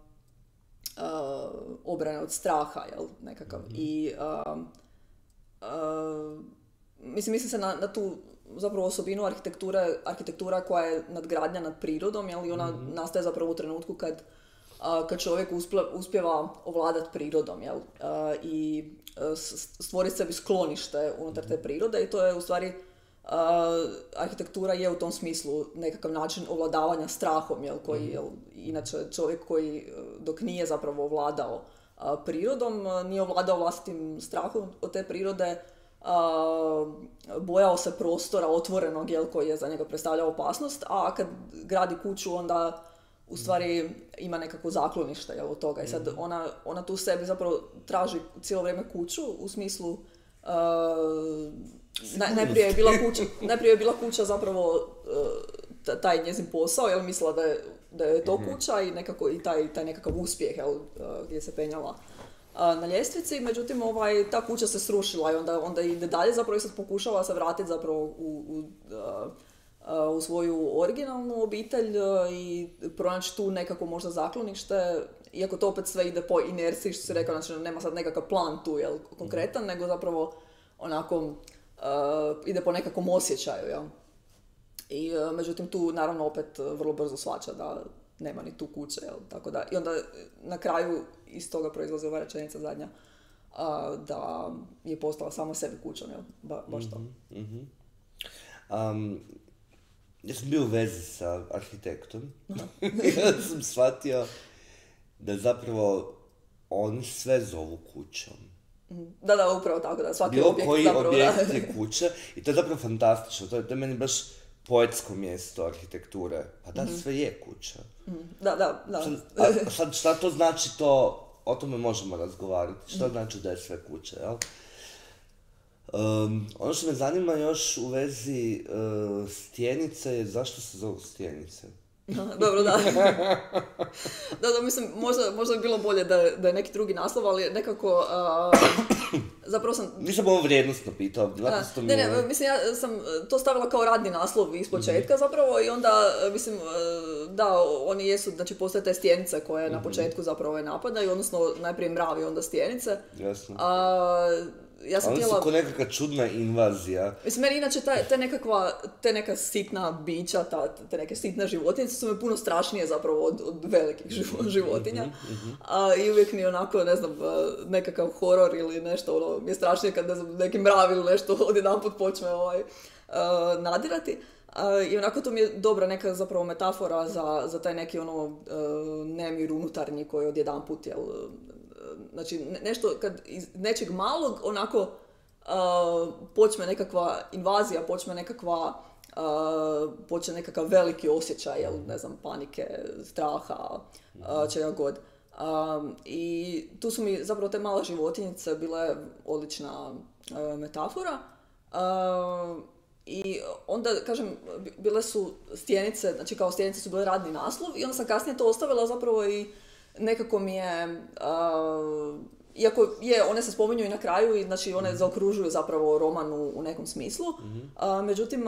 obrane od straha, jel, nekakav. I misli se na tu zapravo osobinu arhitektura koja je nadgradnja nad prirodom, jel, i ona nastaje zapravo u trenutku kad čovjek uspijeva ovladati prirodom, jel, i stvoriti sebi sklonište unutar te prirode, i to je u stvari arhitektura je u tom smislu nekakav način ovladavanja strahom, jel, koji je inače čovjek koji dok nije zapravo ovladao prirodom, nije ovladao vlastitim strahom od te prirode, bojao se prostora otvorenog, jel, koji je za njega predstavljao opasnost, a kad gradi kuću onda u stvari ima nekako zaklonište, jel, od toga. I sad ona tu sebi zapravo traži cijelo vrijeme kuću, u smislu najprije je bila kuća zapravo taj njezin posao, jel, mislila da je to kuća i nekako i taj nekakav uspjeh, jel, gdje se penjala na ljestvici. Međutim, ta kuća se srušila i onda ide dalje, zapravo i sad pokušava se vratiti zapravo u svoju originalnu obitelj i pronaći tu nekako možda zaklonište, iako to opet sve ide po inerciji, što si rekao, znači nema sad nekakav plan tu, jel, konkretan, nego zapravo onako ide po nekakvom osjećaju, jel. I međutim tu naravno opet vrlo brzo shvaća da nema ni tu kuće, jel, tako da, i onda na kraju iz toga proizlazi ova rečenica zadnja, da je postala samo sebi kućom, jel, baš to. Ja sam bio u vezi sa arhitektom ja sam shvatio da zapravo oni sve zovu kućom. Da, upravo tako, da, svaki bilo objekt koji zapravo, objekt je kuća i to je zapravo fantastično, to je meni baš poetsko mjesto arhitekture. Pa da, sve je kuća. Da. Sad šta to znači, to, o tome možemo razgovarati, šta znači da je sve kuća, jel? Ono što me zanima još u vezi stjenice je zašto se zovu stjenice. Dobro, da. Da, mislim, možda bi bilo bolje da je neki drugi naslov, ali nekako, zapravo sam... Nisam ovo vrijednostno pitao, naprosto mi je... Ne, mislim, ja sam to stavila kao radni naslov iz početka zapravo i onda, mislim, da, oni jesu, znači postoje te stjenice koje na početku zapravo napadaju, odnosno najprije mravi, onda stjenice. Jasno. Ja sam oni su ko nekakva čudna invazija. Mislim, meni inače te neka sitna bića, te neke sitne životinje su me puno strašnije zapravo od velikih životinja. I uvijek mi onako, ne znam, nekakav horor ili nešto, ono, mi je strašnije kad, ne znam, neki mrav ili nešto odjedanput počne nadirati. I onako to mi je dobra neka zapravo metafora za taj neki ono nemir unutarnji koji odjedanput, jel, znači nešto kad iz nečeg malog onako počne nekakva invazija, počne nekakav veliki osjećaj, jel, ne znam, panike, straha, čega god. I tu su mi zapravo te male životinjice bile odlična metafora. I onda, kažem, bile su stjenice, znači kao stjenice su bile radni naslov i onda sam kasnije to ostavila zapravo i nekako mi je, iako je, one se spominju i na kraju i znači one zaokružuju zapravo roman u nekom smislu, međutim,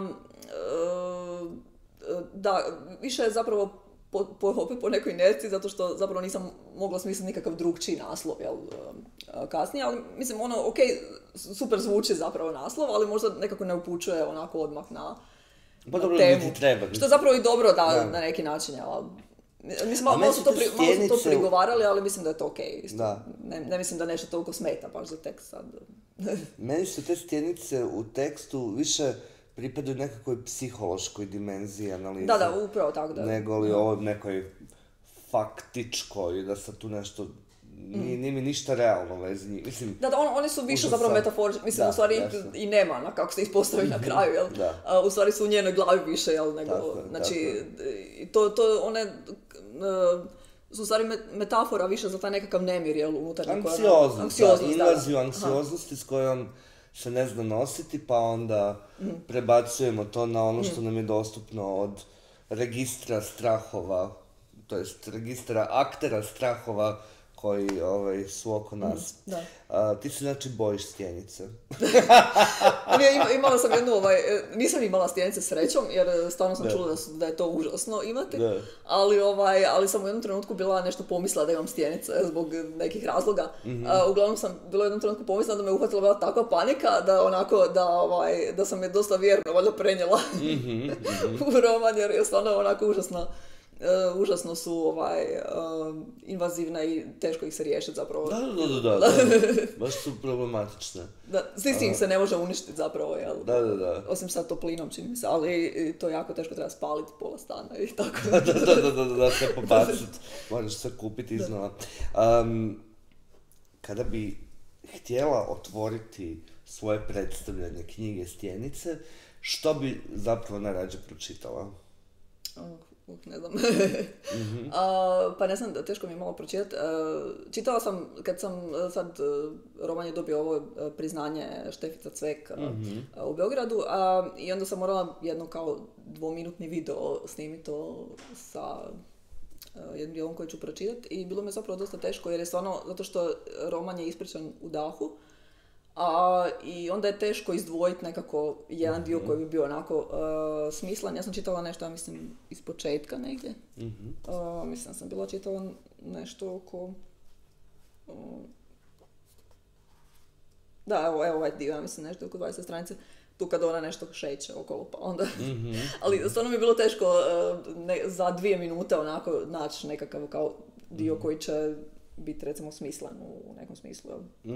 da, više je zapravo opet po nekoj inerciji, zato što zapravo nisam mogla smisliti nikakav drugčiji naslov, jel, kasnije, ali mislim, ono, ok, super zvuči zapravo naslov, ali možda nekako ne upućuje onako odmah na temu. Treba. Što je zapravo i dobro da na neki način, jel, mislim, malo su to prigovarali, ali mislim da je to okej. Ne mislim da nešto toliko smeta baš za tekst sad. Meni su te stjenice u tekstu više pripadaju nekakvoj psihološkoj dimenziji analize. Da, upravo tako da. Nego li ovo nekoj faktičkoj, da sad tu nešto nije mi ništa realno u vezi njih. Mislim, da, oni su više zapravo metaforični, mislim, da, u stvari jasno. i nema, kako se ispostavi na kraju, jel? Da. U stvari su u njenoj glavi više, jel, nego, Tako, znači, one su u stvari metafora više za taj nekakav nemir, jel, unutarnji. Anksioznost, invaziju anksioznosti s kojom se ne zna nositi, pa onda prebacujemo to na ono što nam je dostupno od registra strahova, to jest registra aktera strahova koji su oko nas. Ti se znači bojiš stjenice. Imala sam jednu, nisam imala stjenice srećom, jer stvarno sam čula da je to užasno imati, ali sam u jednom trenutku bila nešto pomislila da imam stjenice zbog nekih razloga. Uglavnom sam bila u jednom trenutku pomislila da me uhvatila bila takva panika da sam je dosta vjerno valjda prenijela u roman, jer je stvarno onako užasno su invazivne i teško ih se riješiti zapravo. Da. Baš su problematične. Da, s tim se ne može uništiti zapravo, jel? Da. Osim sa toplinom, čini mi se, ali to jako teško, treba spaliti pola stana i tako. Da, sve pobaciti, moraš sve kupiti iznova. Kada bi htjela otvoriti svoje predstavljanje knjige Stjenice, što bi zapravo najrađe pročitala? Ne znam. Pa ne znam, teško mi je malo pročitati. Čitala sam, kad sam sad, roman je dobio ovo priznanje Štefica Cvek u Beogradu, i onda sam morala jedno kao 2-minutni video snimiti to sa jednim dijelom koji ću pročitati, i bilo mi je zapravo dosta teško, jer je stvarno, zato što roman je ispričan u dahu, i onda je teško izdvojiti nekako jedan dio koji bi bio onako smislan. Ja sam čitala nešto, ja mislim, iz početka negdje. Mislim, sam bila čitala nešto oko... Da, evo ovaj dio, ja mislim, nešto oko 20 stranice. Tu kad ona nešto šeće okolo, pa onda... Ali stvarno mi je bilo teško za 2 minute onako naći nekakav kao dio koji će biti, recimo, smislen u nekom smislu.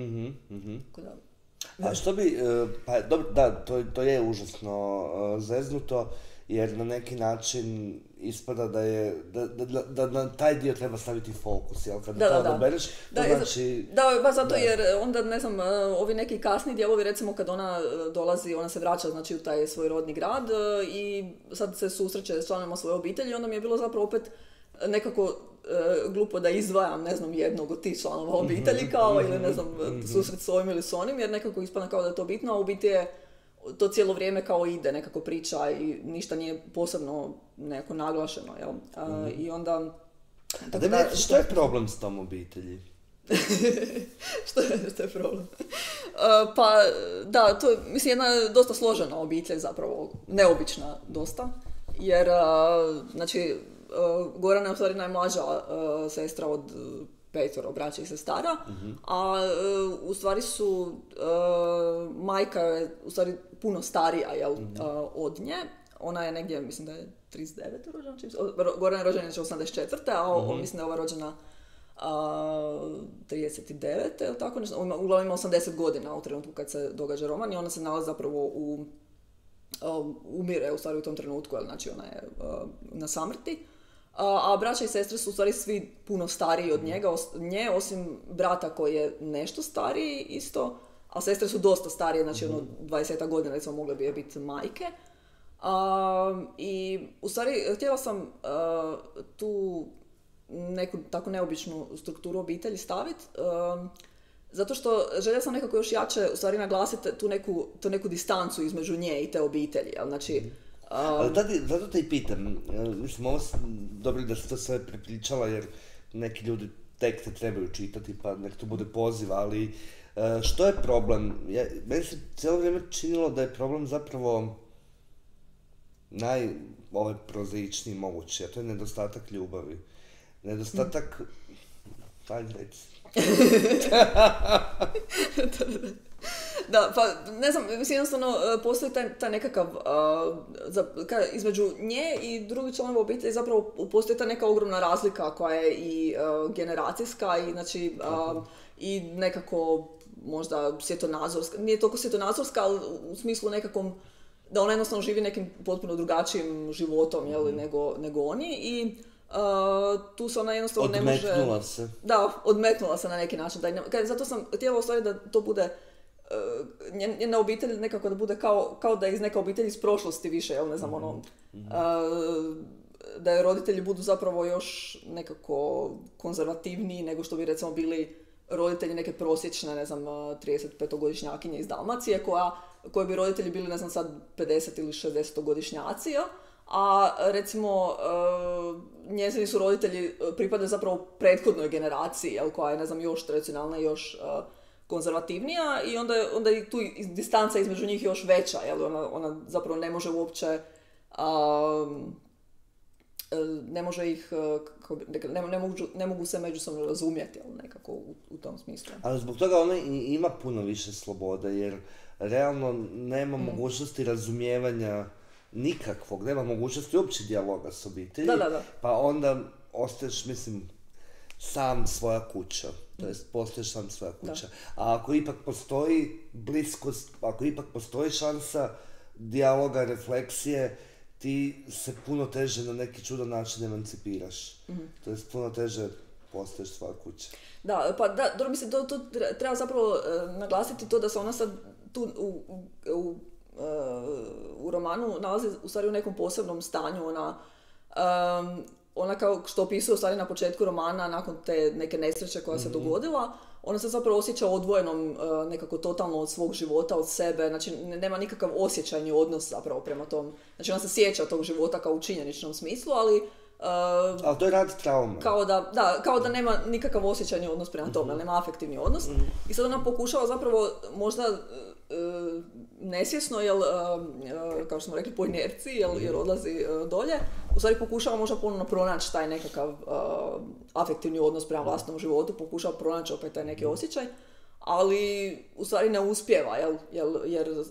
A što bi, pa dobro, da, to je užasno zeznuto, jer na neki način ispada da na taj dio treba staviti fokus, jel? Kada to odabereš, to znači... Da, baš zato jer onda, ne znam, ovi neki kasni dijelovi, recimo kad ona dolazi, ona se vraća, znači, u taj svoj rodni grad i sad se susreće s članovima svoje obitelji, onda mi je bilo zapravo opet nekako glupo da izdvajam, ne znam, jednog od tih članova obitelji kao, ili ne znam, susret s ovim ili s onim, jer nekako ispada kao da je to bitno, a u biti je to cijelo vrijeme kao ide nekako priča i ništa nije posebno nekako naglašeno, jel? I onda... Što je problem s tom obitelji? Što je problem? Pa, da, to je, mislim, jedna dosta složena obitelj zapravo, neobična dosta, jer, znači, Gorana je u stvari najmlađa sestra od 5 braća i sestara, a u stvari su, majka je u stvari puno starija, jel, od nje. Ona je negdje, mislim da je 39. rođena, Gorana je rođena 84. a mislim da je ova rođena 39. Jel tako nešto? Uglavnom ima 80 godina u trenutku kad se događa roman, i ona se nalazi zapravo umire u stvari u tom trenutku, jel, znači ona je na samrti. A braća i sestre su u stvari svi puno stariji od nje, osim brata koji je nešto stariji isto, a sestre su dosta starije, znači 20 godina, recimo, mogle bi je biti majke. I u stvari htjela sam tu neku tako neobičnu strukturu obitelji staviti, zato što željela sam nekako još jače u stvari naglasiti tu neku distancu između nje i te obitelji, jel? Znači, ali zato te i pitam, mislim, ovo dobro da si to sve prepričala, jer neki ljudi tek te trebaju čitati, pa nek to bude poziv, ali što je problem? Meni se cijelo vrijeme činilo da je problem zapravo prozaičniji mogući, a to je nedostatak ljubavi. Nedostatak... Ajde, reci. Da, pa ne znam, mislim, jednostavno postoji taj nekakav, između nje i drugih članova obitelji zapravo postoji ta neka ogromna razlika koja je i generacijska i, znači, i nekako možda svjetonazorska, nije toliko svjetonazorska, ali u smislu nekakvom da ona jednostavno živi nekim potpuno drugačijim životom, jel, nego oni, i tu se ona jednostavno ne može... Odmetnula se. Da, odmetnula se na neki način. Zato sam htjela u stvari da to bude njena obitelj nekako da bude kao da je iz neka obitelj iz prošlosti više, jel ne znam, ono... Da je roditelji budu zapravo još nekako konzervativniji nego što bi recimo bili roditelji neke prosječne, ne znam, 35-godišnjakinje iz Dalmacije, koje bi roditelji bili, ne znam, sad 50 ili 60-godišnjaci, ja? A recimo njezini su roditelji pripadaju zapravo prethodnoj generaciji, jel, koja je, ne znam, još tradicionalna i još konzervativnija i onda je tu distanca između njih još veća, jel, ona zapravo ne može uopće ne može ih, ne mogu se međusobno razumjeti, ali nekako u tom smislu. Ali zbog toga ona ima puno više slobode, jer realno nema mogućnosti razumijevanja nikakvog, nema mogućnosti uopće dijaloga s obitelji, da. Pa onda ostaješ, mislim, sam svoja kuća, to jest postaješ sam svoja kuća. Da. A ako ipak postoji bliskost, ako ipak postoji šansa dijaloga, refleksije, ti se puno teže na neki čudan način emancipiraš. To jest puno teže postaješ svoja kuća. Da, pa da, dobro, mislim, to treba zapravo naglasiti to da se ona sad tu u romanu nalazi u stvari u nekom posebnom stanju. Ona kao što opisuje u stvari na početku romana, nakon te neke nesreće koja se dogodila, ona se zapravo osjeća odvojenom nekako totalno od svog života, od sebe, znači nema nikakav osjećajni odnos zapravo prema tom, znači ona se sjeća tog života kao u činjeničnom smislu, ali ali to je rad traume. Kao da nema nikakav osjećajni odnos prema tome, nema afektivni odnos. I sad ona pokušava zapravo možda nesvjesno, kao što smo rekli po inerciji, jer odlazi dolje, u stvari pokušava možda ponovno pronaći taj nekakav afektivni odnos prema vlastnom životu, pokušava pronaći opet taj neki osjećaj, ali u stvari ne uspijeva, jer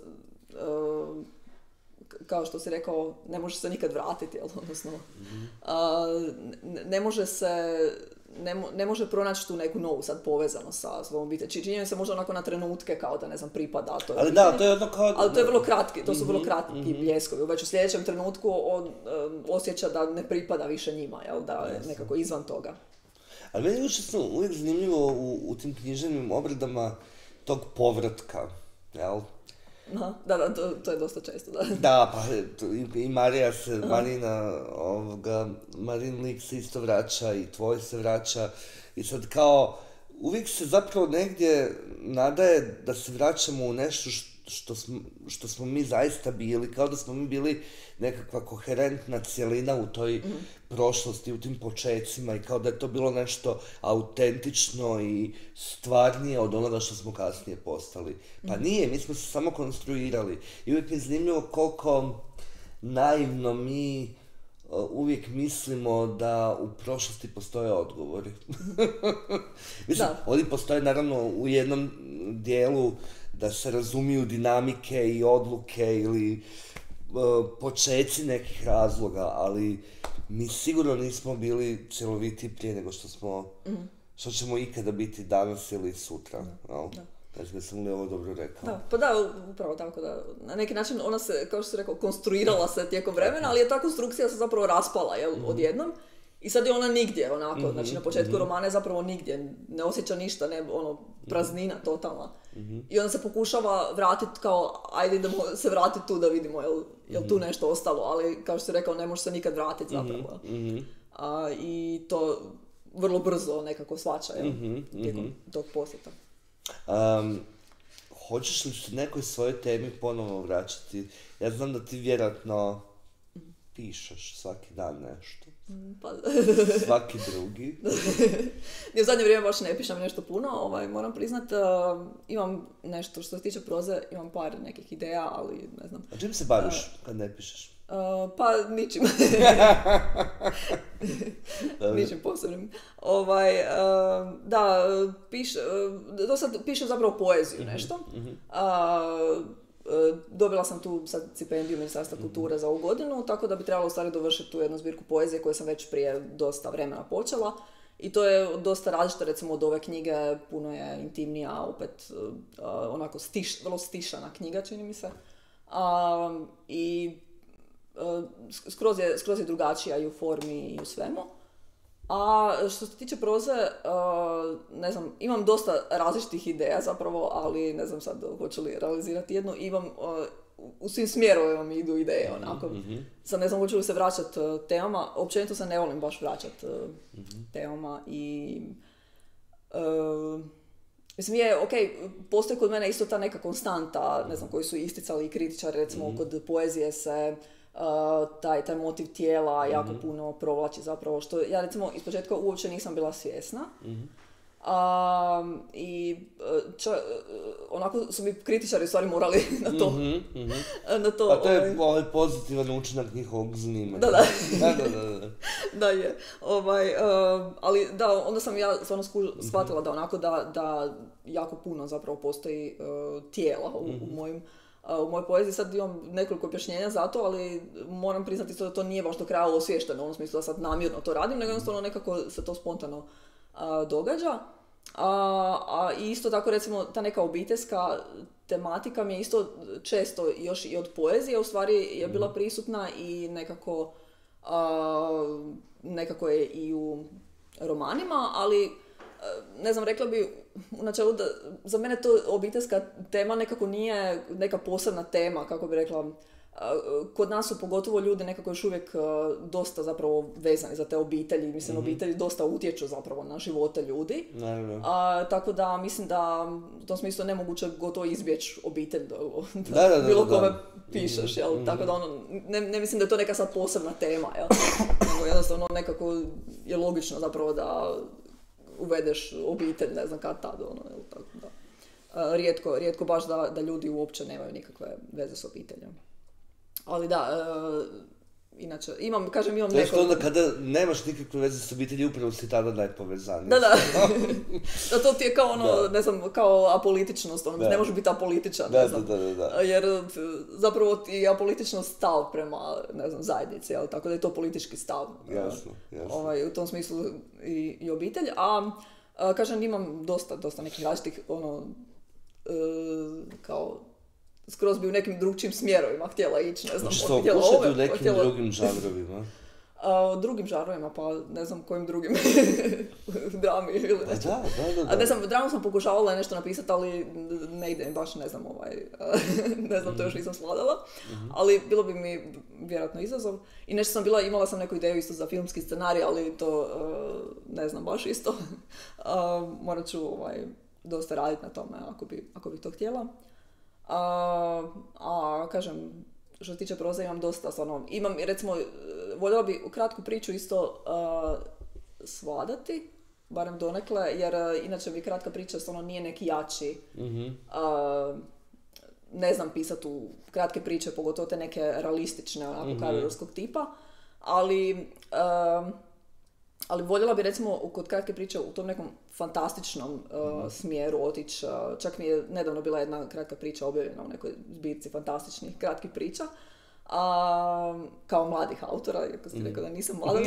kao što si rekao, ne može se nikad vratiti, odnosno ne može pronaći tu neku novu sad povezanost sa svojom obitelji. Čini se možda onako na trenutke kao da, ne znam, pripada toj ali da, to je ono kao... Ali to je vrlo kratki, to su vrlo kratki bljeskovi. Već u sljedećem trenutku on osjeća da ne pripada više njima, jel? Da je nekako izvan toga. Ali meni je učesno uvijek zanimljivo u tim književnim obradama tog povratka, jel? Aha, da, to je dosta često, da. Da, pa i Marija se, Marin lik se isto vraća i tvoj se vraća i sad kao uvijek se zapravo negdje nadaje da se vraćamo u nešto što smo mi zaista bili, kao da smo mi bili nekakva koherentna cjelina u toj prošlosti, u tim počecima i kao da je to bilo nešto autentično i stvarnije od onoga što smo kasnije postali. Pa nije, mi smo se samo konstruirali. I uvijek je zanimljivo koliko naivno mi uvijek mislimo da u prošlosti postoje odgovori. Mislim, oni postoje naravno u jednom dijelu da se razumiju dinamike i odluke ili počeci nekih razloga, ali mi sigurno nismo bili cjeloviti prije nego što ćemo ikada biti danas ili sutra. Ne znam, sam li ovo dobro rekao? Da, pa da, upravo tako da. Na neki način ona se, kao što si rekao, konstruirala se tijekom vremena, ali je ta konstrukcija se zapravo raspala, odjednom. I sad je ona nigdje, onako, znači na početku romana je zapravo nigdje, ne osjeća ništa, praznina totalna. I onda se pokušava vratiti kao, ajde idemo se vratiti tu da vidimo jel tu nešto ostalo, ali kao što si rekao, ne može se nikad vratiti zapravo. I to vrlo brzo nekako shvaća, tijekom tog posjeta. Hoćeš li se nekoj svojoj temi ponovno vraćati? Ja znam da ti vjerojatno pišeš svaki dan nešto. Pa... Svaki drugi. U zadnje vrijeme baš ne pišem nešto puno, moram priznat, imam nešto što se tiče proze, imam par nekih ideja, ali ne znam. A čim se baviš kad ne pišeš? Pa ničim. Ničim posebnim. Do sad pišem zapravo poeziju nešto. Dobila sam tu sad stipendiju Ministarstva kulture za ovu godinu, tako da bi trebalo u stvari dovršiti tu jednu zbirku poezije koju sam već prije dosta vremena počela. I to je dosta različito, recimo od ove knjige, puno je intimnija, opet onako vrlo stišana knjiga, čini mi se. I skroz je drugačija i u formi i u svemu. A što se tiče proze, ne znam, imam dosta različitih ideja zapravo, ali ne znam sad hoću li realizirati jednu. Imam, u svim smjerovima mi idu ideje, onako. Sad ne znam hoću li se vraćati temama, općenito se ne volim baš vraćati temama i... Mislim postoji kod mene isto ta neka konstanta, ne znam, koji su isticali i kritičari, recimo kod poezije se taj motiv tijela jako puno provlači zapravo, što ja recimo ispočetka uopće nisam bila svjesna. Onako su mi kritičari u stvari morali na to. Na to a to je pozitivan učinak njihovog zanimanja. Da. Da je. Ali da, onda sam ja stvarno shvatila da onako da jako puno zapravo postoji tijela u mojoj poeziji. Sad imam nekoliko objašnjenja za to, ali moram priznati da to nije baš do kraja osviješteno, u onom smislu da sad namjerno to radim, nego jednostavno nekako se to spontano događa. A isto tako recimo ta neka obiteljska tematika mi je isto često još i od poezije u stvari je bila prisutna i nekako je i u romanima, ali ne znam, rekla bi u načelu da za mene to obiteljska tema nekako nije neka posebna tema, kako bi rekla. Kod nas su pogotovo ljudi nekako još uvijek dosta zapravo vezani za te obitelji. Mislim, obitelji dosta utječu zapravo na živote ljudi. Tako da mislim da u tom smislu je nemoguće gotovo izbjeći obitelj bilo kome pišeš. Jel? Tako da ne mislim da je to neka sad posebna tema. Jel? Nego jednostavno nekako je logično zapravo da uvedeš obitelj, ne znam kad tad. Tako da. Rijetko baš da ljudi uopće nemaju nikakve veze s obiteljem. Ali da, inače, imam neko... Onda kada nemaš nikakve veze s obitelji, upravo si tada najpovezaniji. Da. Da, to ti je kao ne znam, kao apolitičnost, ne može biti apolitičan, ne znam. Da. Jer zapravo ti je apolitičnost stav prema, ne znam, zajednici, ali tako da je to politički stav. Jasno. U tom smislu i obitelj, imam dosta nekih različitih, kao... skroz bi u nekim drugčijim smjerovima htjela ići, ne znam, htjela ove, u nekim drugim žanrovima? Drugim žanrovima, pa ne znam kojim drugim drami ili nešto. Da. Ne znam, dramu sam pokušavala nešto napisati, ali ne ide baš, ne znam, ne znam, to još nisam sladala, ali bilo bi mi vjerojatno izazov. I nešto imala sam neku ideju isto za filmski scenarij, ali to ne znam baš isto. Morat ću dosta raditi na tome ako bi to htjela. Kažem, što se tiče proze imam dosta, stvarno, imam, recimo, voljela bi u kratku priču isto svladati, barem donekle, jer inače bi kratka priča stvarno nije neki jači, ne znam pisati u kratke priče, pogotovo te neke realistične, onako, karierskog tipa, ali voljela bi recimo kod kratke priče u tom nekom fantastičnom smjeru otići. Čak mi je nedavno bila jedna kratka priča objavljena u nekoj zbirci fantastičnih kratkih priča. Kao mladih autora, iako si rekao da nisam mlada.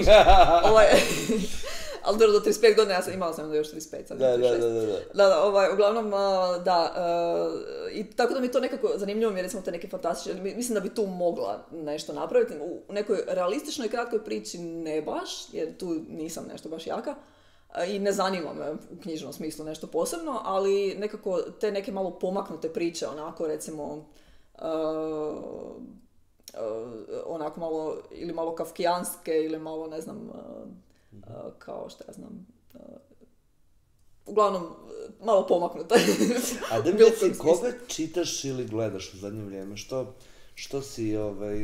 Ali do 35 godina, imala sam još 35, sad 36. Da, uglavnom, da. I tako da mi to nekako zanimljivo mi je, recimo, te neke fantastične, mislim da bi tu mogla nešto napraviti. U nekoj realističnoj kratkoj priči ne baš, jer tu nisam nešto baš jaka. I ne zanima me u knjižnom smislu nešto posebno, ali nekako te neke malo pomaknute priče, onako, recimo, onako malo, ili malo kafkijanske, ili malo, ne znam, kao što ja znam, uglavnom malo pomaknuta. A da mi reci, koga čitaš ili gledaš u zadnje vrijeme? Što si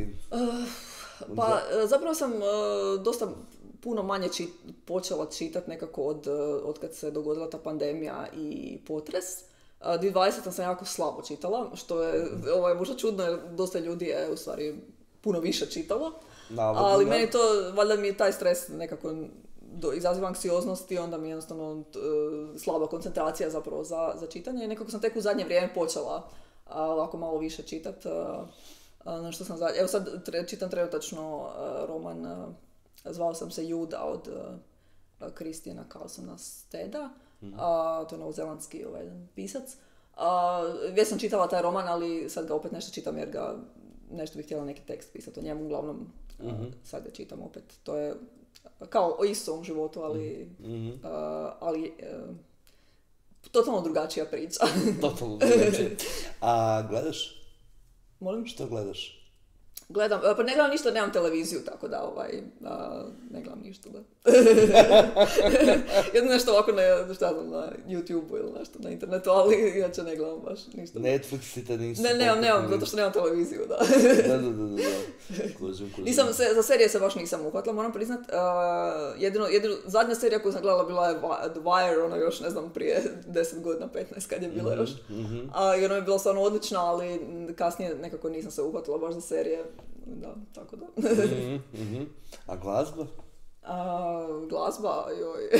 zapravo sam dosta puno manje počela čitati nekako od kad se dogodila ta pandemija i potres. 2020 sam jako slabo čitala, što je možda čudno jer dosta ljudi je u stvari puno više čitalo. Ali meni to, valjda mi je taj stres nekako izaziva anksioznost i onda mi je jednostavno slaba koncentracija zapravo za čitanje. I nekako sam tek u zadnje vrijeme počela ovako malo više čitati. Što sam evo sad čitam trenutačno roman, zvao sam se Juda od Christiana Carlsona Steda. To je novozelandski pisac. Već sam čitala taj roman, ali sad ga opet nešto čitam jer ga nešto bih htjela neki tekst pisati o njemu, uglavnom sad ga čitam opet. To je kao o istom životu, ali totalno drugačija priča. Totalno drugačije. A gledaš? Molim? Što gledaš? Gledam, pa ne gledam ništa, nemam televiziju, tako da ne gledam ništa, da. Jedno nešto ovako na YouTube-u ili nešto na internetu, ali inače ne gledam baš ništa. Netflix te nisu... Nemam, zato što nemam televiziju, da. Da. Kužim. Za serije se baš nisam uhvatila, moram priznat. Jedino, zadnja serija koju sam gledala bila je The Wire, ono još, ne znam, prije 10 godina, 15 kad je bila još. I ono je bilo stvarno odlična, ali kasnije nekako nisam se uhvatila baš za serije. Da, tako da. A glazba? Glazba, joj.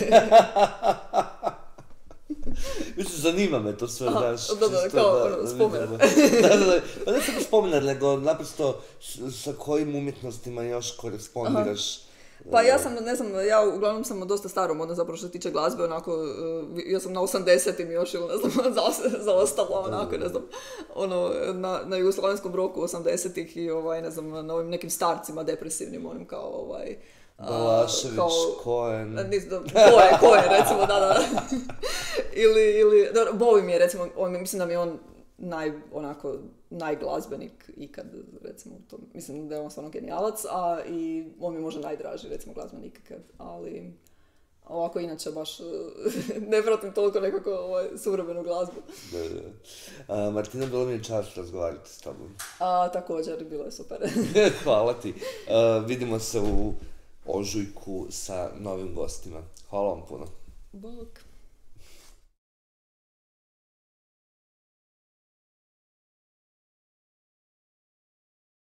Mislim, zanima me to sve, znaš. Kao spomenar. Da, ne samo spomenar, nego naprosto sa kojim umjetnostima još korespondiraš. Pa ja sam, ne znam, ja uglavnom sam dosta staromodna zapravo što se tiče glazbe, onako, ja sam na 80-im još ili ne znam, zaostala onako, ne znam, ono, na jugoslavenskom roku 80-ih i ne znam, na ovim nekim starcima depresivnim, onim kao Balašević, Cohen. Cohen, recimo, da. Ili, Bowie mi je, recimo, mislim da mi je on najglazbenik ikad, recimo, to, mislim da je on stvarno genijalac, i on mi je možda najdraži, recimo, glazbenik ikad, ali ovako inače baš ne pratim toliko nekako suvremenu glazbu. Da. Martina, bilo mi je čast razgovarati s tobom. Također, bilo je super. Hvala ti. Vidimo se u ožujku sa novim gostima. Hvala vam puno. Bok.